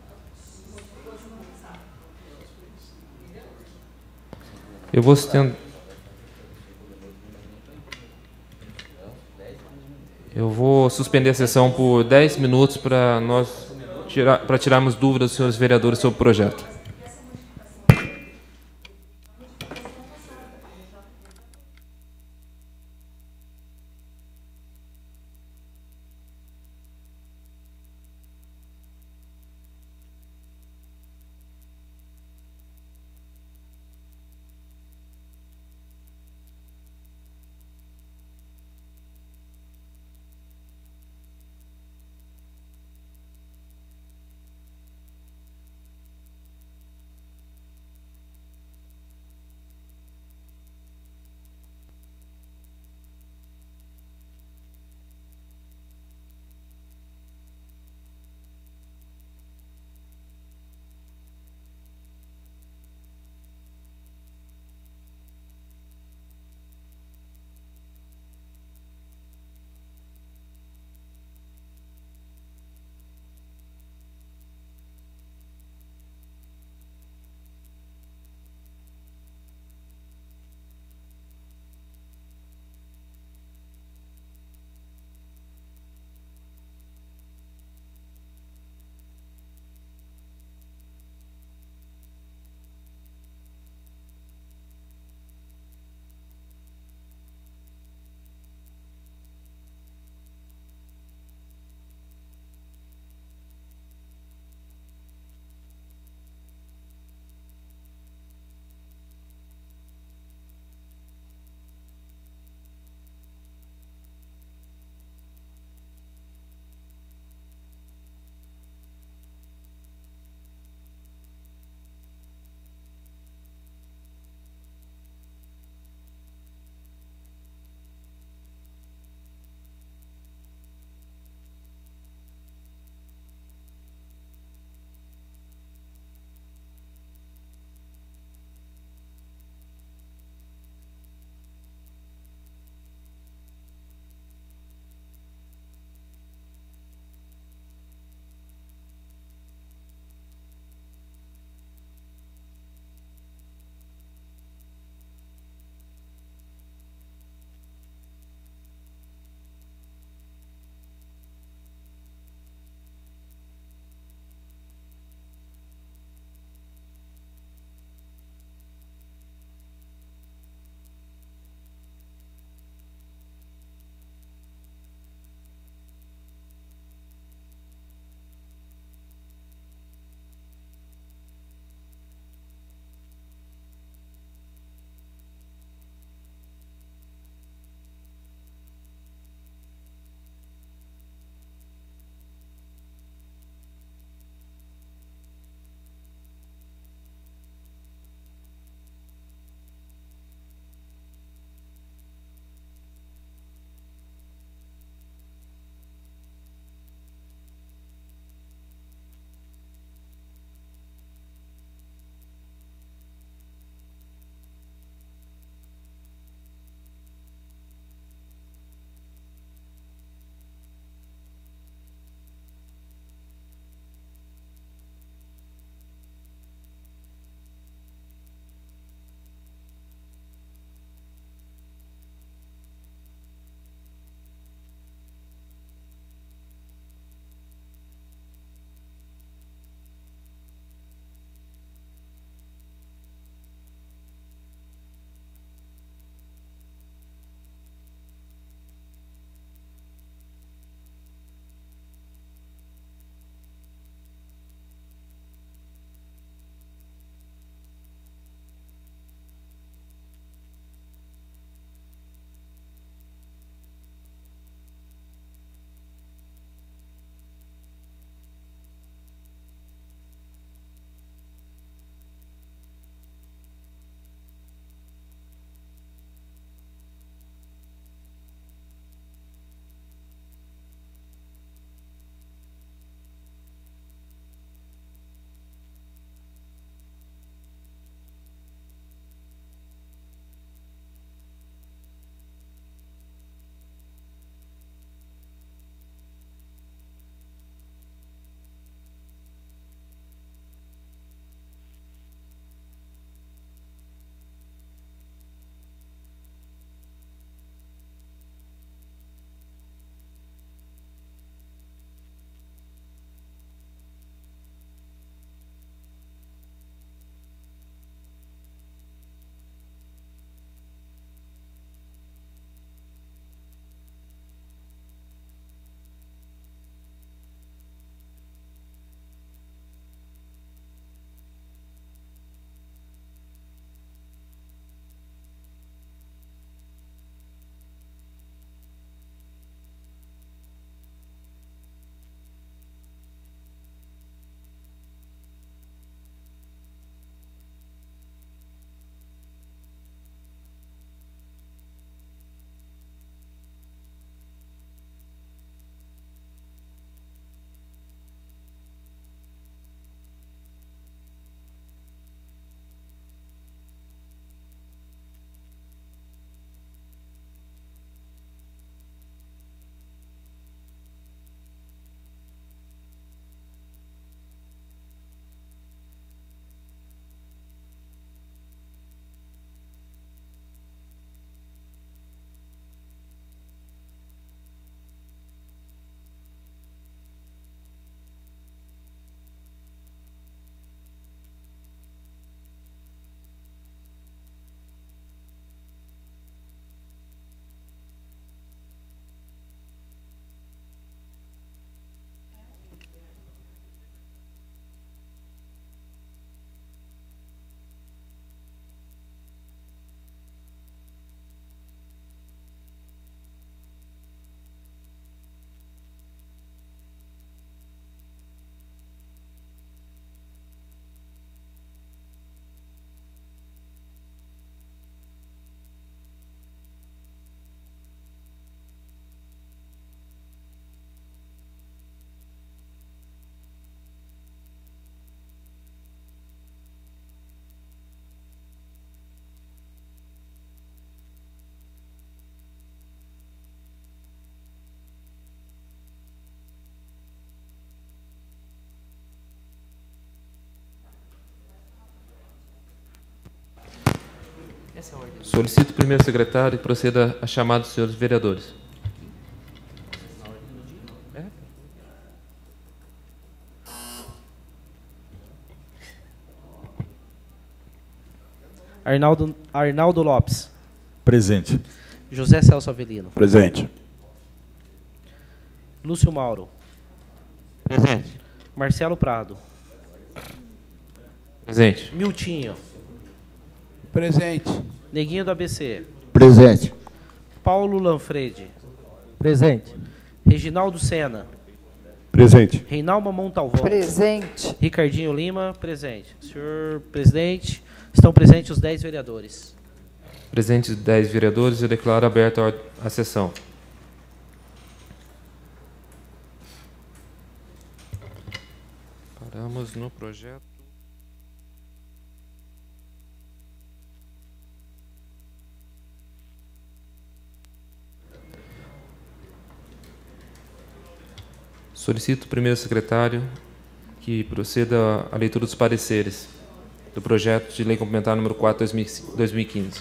Eu vou suspender a sessão por 10 minutos para tirarmos dúvidas dos senhores vereadores sobre o projeto. Solicito o primeiro secretário que proceda à chamada dos senhores vereadores. Arnaldo Lopes. Presente. José Celso Avelino. Presente. Lúcio Mauro. Presente. Marcelo Prado. Presente. Miltinho. Presente. Neguinho do ABC. Presente. Paulo Lanfredi. Presente. Reginaldo Sena. Presente. Reinalma Montalvão. Presente. Ricardinho Lima, presente. Senhor presidente, estão presentes os 10 vereadores. Presentes 10 vereadores, eu declaro aberta a sessão. Paramos no projeto. Solicito o primeiro secretário que proceda à leitura dos pareceres do projeto de lei complementar número 4/2015.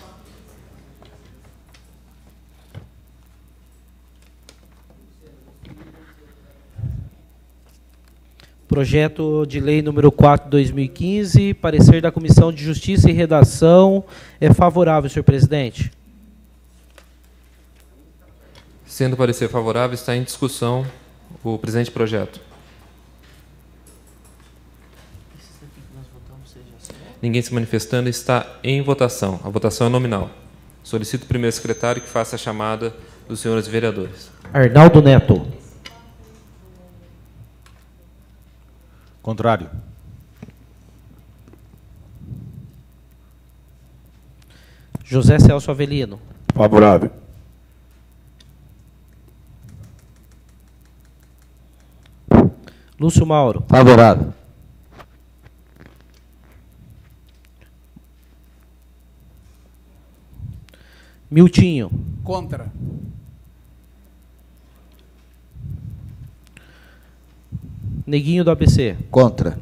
Projeto de lei número 4/2015, parecer da Comissão de Justiça e Redação é favorável, senhor presidente. Sendo o parecer favorável, está em discussão o presente projeto. Ninguém se manifestando, está em votação. A votação é nominal. Solicito o primeiro secretário que faça a chamada dos senhores vereadores. Arnaldo Neto. Contrário. José Celso Avelino. Favorável. Lúcio Mauro. Favorável. Miltinho. Contra. Neguinho do ABC. Contra.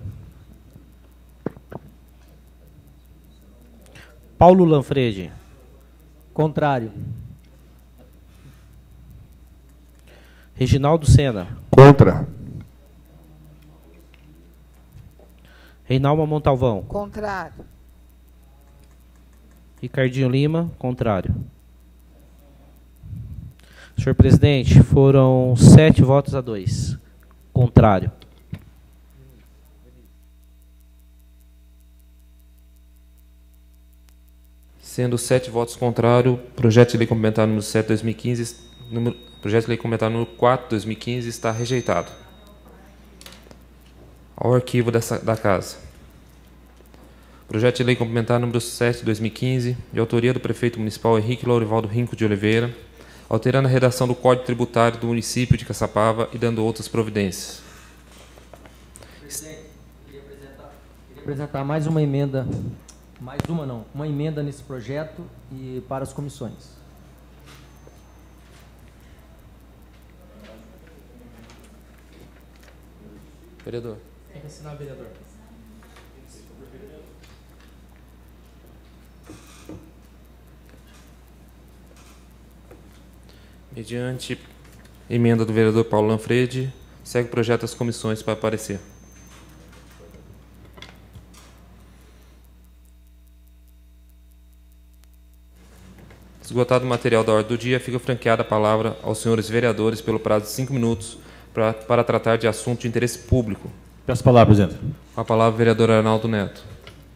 Paulo Lanfredi. Contrário. Reginaldo Sena. Contra. Reinalma Montalvão. Contrário. Ricardinho Lima, contrário. Senhor presidente, foram 7 votos a 2. Contrário. Sendo 7 votos contrários, projeto de lei complementar número 7/2015, projeto de lei complementar número 4/2015 está rejeitado. Ao arquivo da Casa. Projeto de lei complementar número 7/2015, de autoria do prefeito municipal Henrique Lourivaldo Rinco de Oliveira, alterando a redação do Código Tributário do município de Caçapava e dando outras providências. Queria apresentar mais uma emenda, uma emenda nesse projeto e para as comissões. Vereador. Tem que assinar, vereador. Mediante emenda do vereador Paulo Lanfredi, segue o projeto das comissões para parecer. Esgotado o material da ordem do dia, fica franqueada a palavra aos senhores vereadores pelo prazo de 5 minutos para tratar de assunto de interesse público. Peço a palavra, presidente. Com a palavra, o vereador Arnaldo Neto.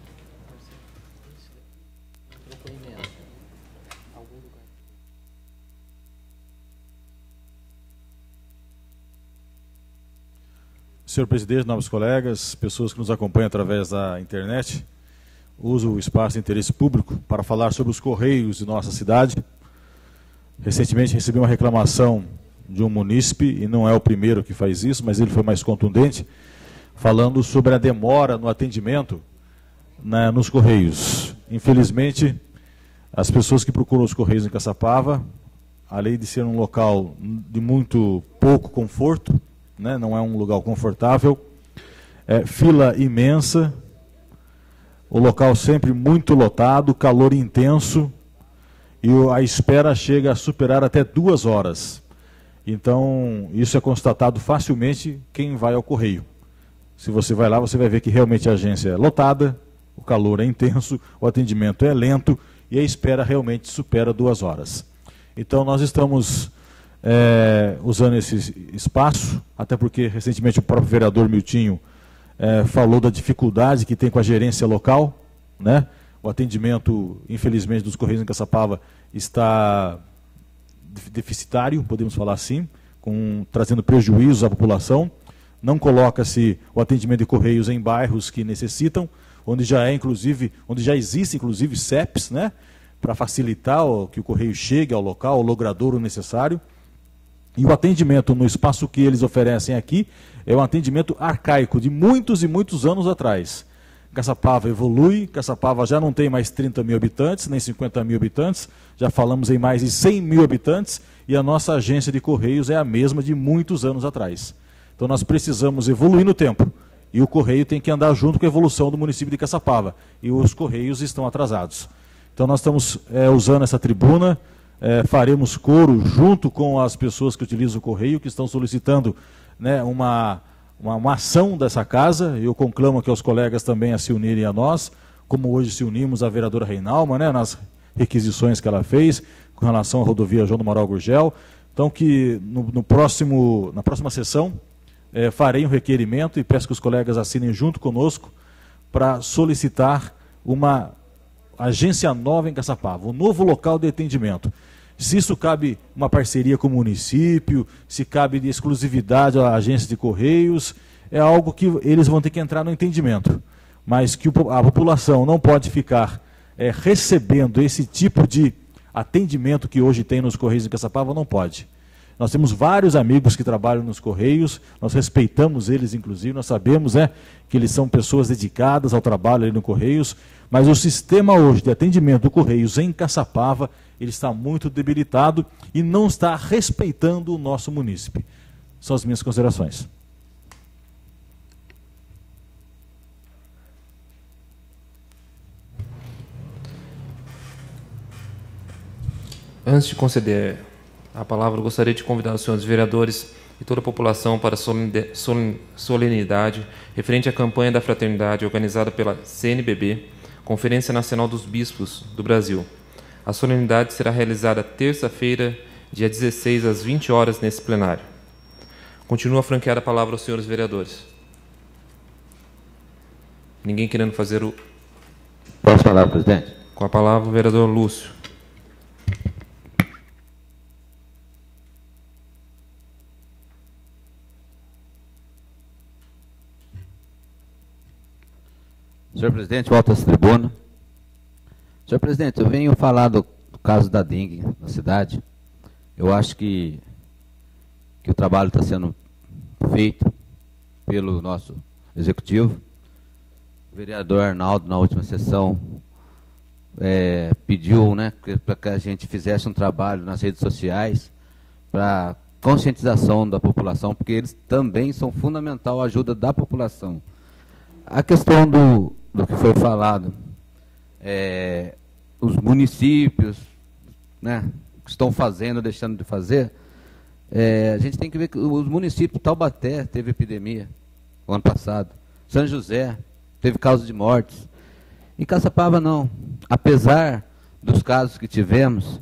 Senhor presidente, nobres colegas, pessoas que nos acompanham através da internet, uso o espaço de interesse público para falar sobre os Correios de nossa cidade. Recentemente recebi uma reclamação de um munícipe, e não é o primeiro que faz isso, mas ele foi mais contundente, falando sobre a demora no atendimento nos Correios. Infelizmente, as pessoas que procuram os Correios em Caçapava, além de ser um local de muito pouco conforto, não é um lugar confortável, fila imensa, o local sempre muito lotado, calor intenso, e a espera chega a superar até 2 horas. Então, isso é constatado facilmente quem vai ao correio. Se você vai lá, você vai ver que realmente a agência é lotada, o calor é intenso, o atendimento é lento e a espera realmente supera 2 horas. Então, nós estamos usando esse espaço, até porque recentemente o próprio vereador Miltinho falou da dificuldade que tem com a gerência local, né? O atendimento, infelizmente, dos Correios em Caçapava está deficitário, podemos falar assim, trazendo prejuízos à população. Não coloca-se o atendimento de Correios em bairros que necessitam, onde já existe inclusive CEPs, né, para facilitar que o Correio chegue ao local, ao logradouro necessário. E o atendimento no espaço que eles oferecem aqui é um atendimento arcaico, de muitos e muitos anos atrás. Caçapava evolui, Caçapava já não tem mais 30 mil habitantes, nem 50 mil habitantes, já falamos em mais de 100 mil habitantes, e a nossa agência de Correios é a mesma de muitos anos atrás. Então nós precisamos evoluir no tempo, e o Correio tem que andar junto com a evolução do município de Caçapava, e os Correios estão atrasados. Então nós estamos usando essa tribuna, faremos coro junto com as pessoas que utilizam o Correio, que estão solicitando, né, uma ação dessa casa. Eu conclamo aqui aos colegas também a se unirem a nós, como hoje se unimos à vereadora Reinalma, né, nas requisições que ela fez com relação à rodovia João do Amaral Gurgel. Então que na próxima sessão farei um requerimento e peço que os colegas assinem junto conosco para solicitar uma agência nova em Caçapava, um novo local de atendimento. Se isso cabe uma parceria com o município, se cabe de exclusividade à agência de Correios, é algo que eles vão ter que entrar no entendimento. Mas que a população não pode ficar recebendo esse tipo de atendimento que hoje tem nos Correios em Caçapava, não pode. Nós temos vários amigos que trabalham nos Correios, nós respeitamos eles, inclusive, nós sabemos que eles são pessoas dedicadas ao trabalho ali no Correios, mas o sistema hoje de atendimento do Correios em Caçapava, ele está muito debilitado e não está respeitando o nosso munícipe. São as minhas considerações. Antes de conceder a palavra, eu gostaria de convidar os senhores vereadores e toda a população para a solenidade referente à campanha da fraternidade organizada pela CNBB, Conferência Nacional dos Bispos do Brasil. A solenidade será realizada terça-feira, dia 16, às 20 horas, nesse plenário. Continuo a franquear a palavra aos senhores vereadores. Ninguém querendo fazer o... Posso falar, presidente? Com a palavra, o vereador Lúcio. Senhor presidente, volto a essa tribuna. Senhor presidente, eu venho falar do caso da dengue na cidade. Eu acho que o trabalho está sendo feito pelo nosso executivo. O vereador Arnaldo, na última sessão, pediu, né, para que a gente fizesse um trabalho nas redes sociais para conscientização da população, porque eles também são fundamental a ajuda da população. A questão do que foi falado, os municípios, né, que estão fazendo, deixando de fazer, a gente tem que ver que os municípios, Taubaté teve epidemia o ano passado, São José teve casos de mortes, e Caçapava não. Apesar dos casos que tivemos,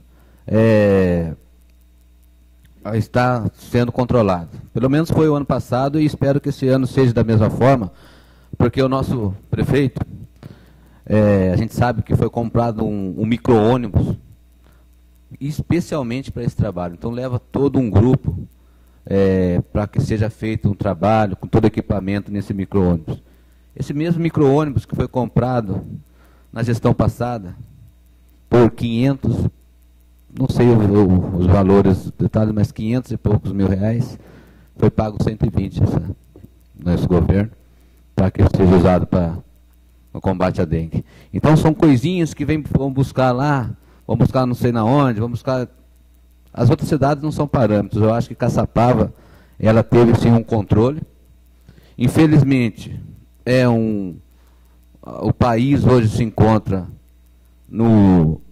está sendo controlado. Pelo menos foi o ano passado e espero que esse ano seja da mesma forma, porque o nosso prefeito, a gente sabe que foi comprado um micro-ônibus, especialmente para esse trabalho. Então leva todo um grupo para que seja feito um trabalho com todo equipamento nesse micro-ônibus. Esse mesmo micro-ônibus que foi comprado na gestão passada por 500, não sei os valores detalhes, mas 500 e poucos mil reais, foi pago 120 nesse governo, para que seja usado para o combate à dengue. Então são coisinhas que vão buscar lá, vão buscar não sei na onde, vão buscar... As outras cidades não são parâmetros. Eu acho que Caçapava, ela teve sim um controle. Infelizmente, o país hoje se encontra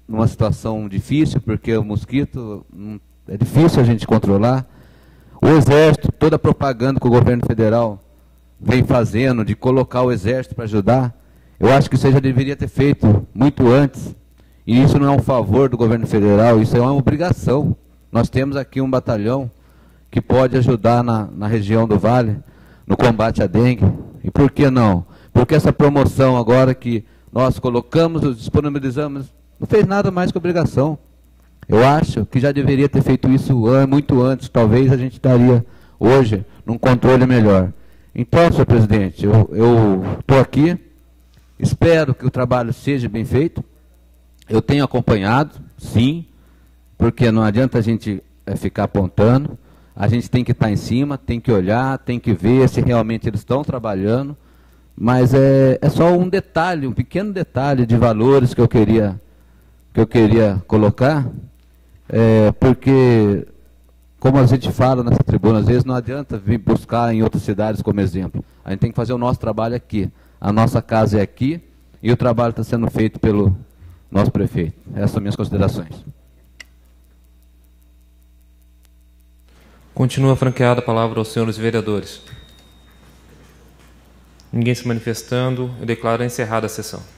numa situação difícil, porque o mosquito é difícil a gente controlar. O Exército, toda a propaganda que o governo federal vem fazendo de colocar o Exército para ajudar, eu acho que isso já deveria ter feito muito antes. E isso não é um favor do governo federal, isso é uma obrigação. Nós temos aqui um batalhão que pode ajudar na região do Vale, no combate à dengue. E por que não? Porque essa promoção agora que nós colocamos, disponibilizamos, não fez nada mais que obrigação. Eu acho que já deveria ter feito isso muito antes. Talvez a gente estaria hoje num controle melhor. Então, senhor presidente, eu estou aqui, espero que o trabalho seja bem feito. Eu tenho acompanhado, sim, porque não adianta a gente ficar apontando. A gente tem que estar em cima, tem que olhar, tem que ver se realmente eles estão trabalhando. Mas é só um detalhe, um pequeno detalhe de valores que eu queria colocar, porque, como a gente fala nessa tribuna, às vezes não adianta vir buscar em outras cidades como exemplo. A gente tem que fazer o nosso trabalho aqui. A nossa casa é aqui e o trabalho está sendo feito pelo nosso prefeito. Essas são minhas considerações. Continua franqueada a palavra aos senhores vereadores. Ninguém se manifestando, eu declaro encerrada a sessão.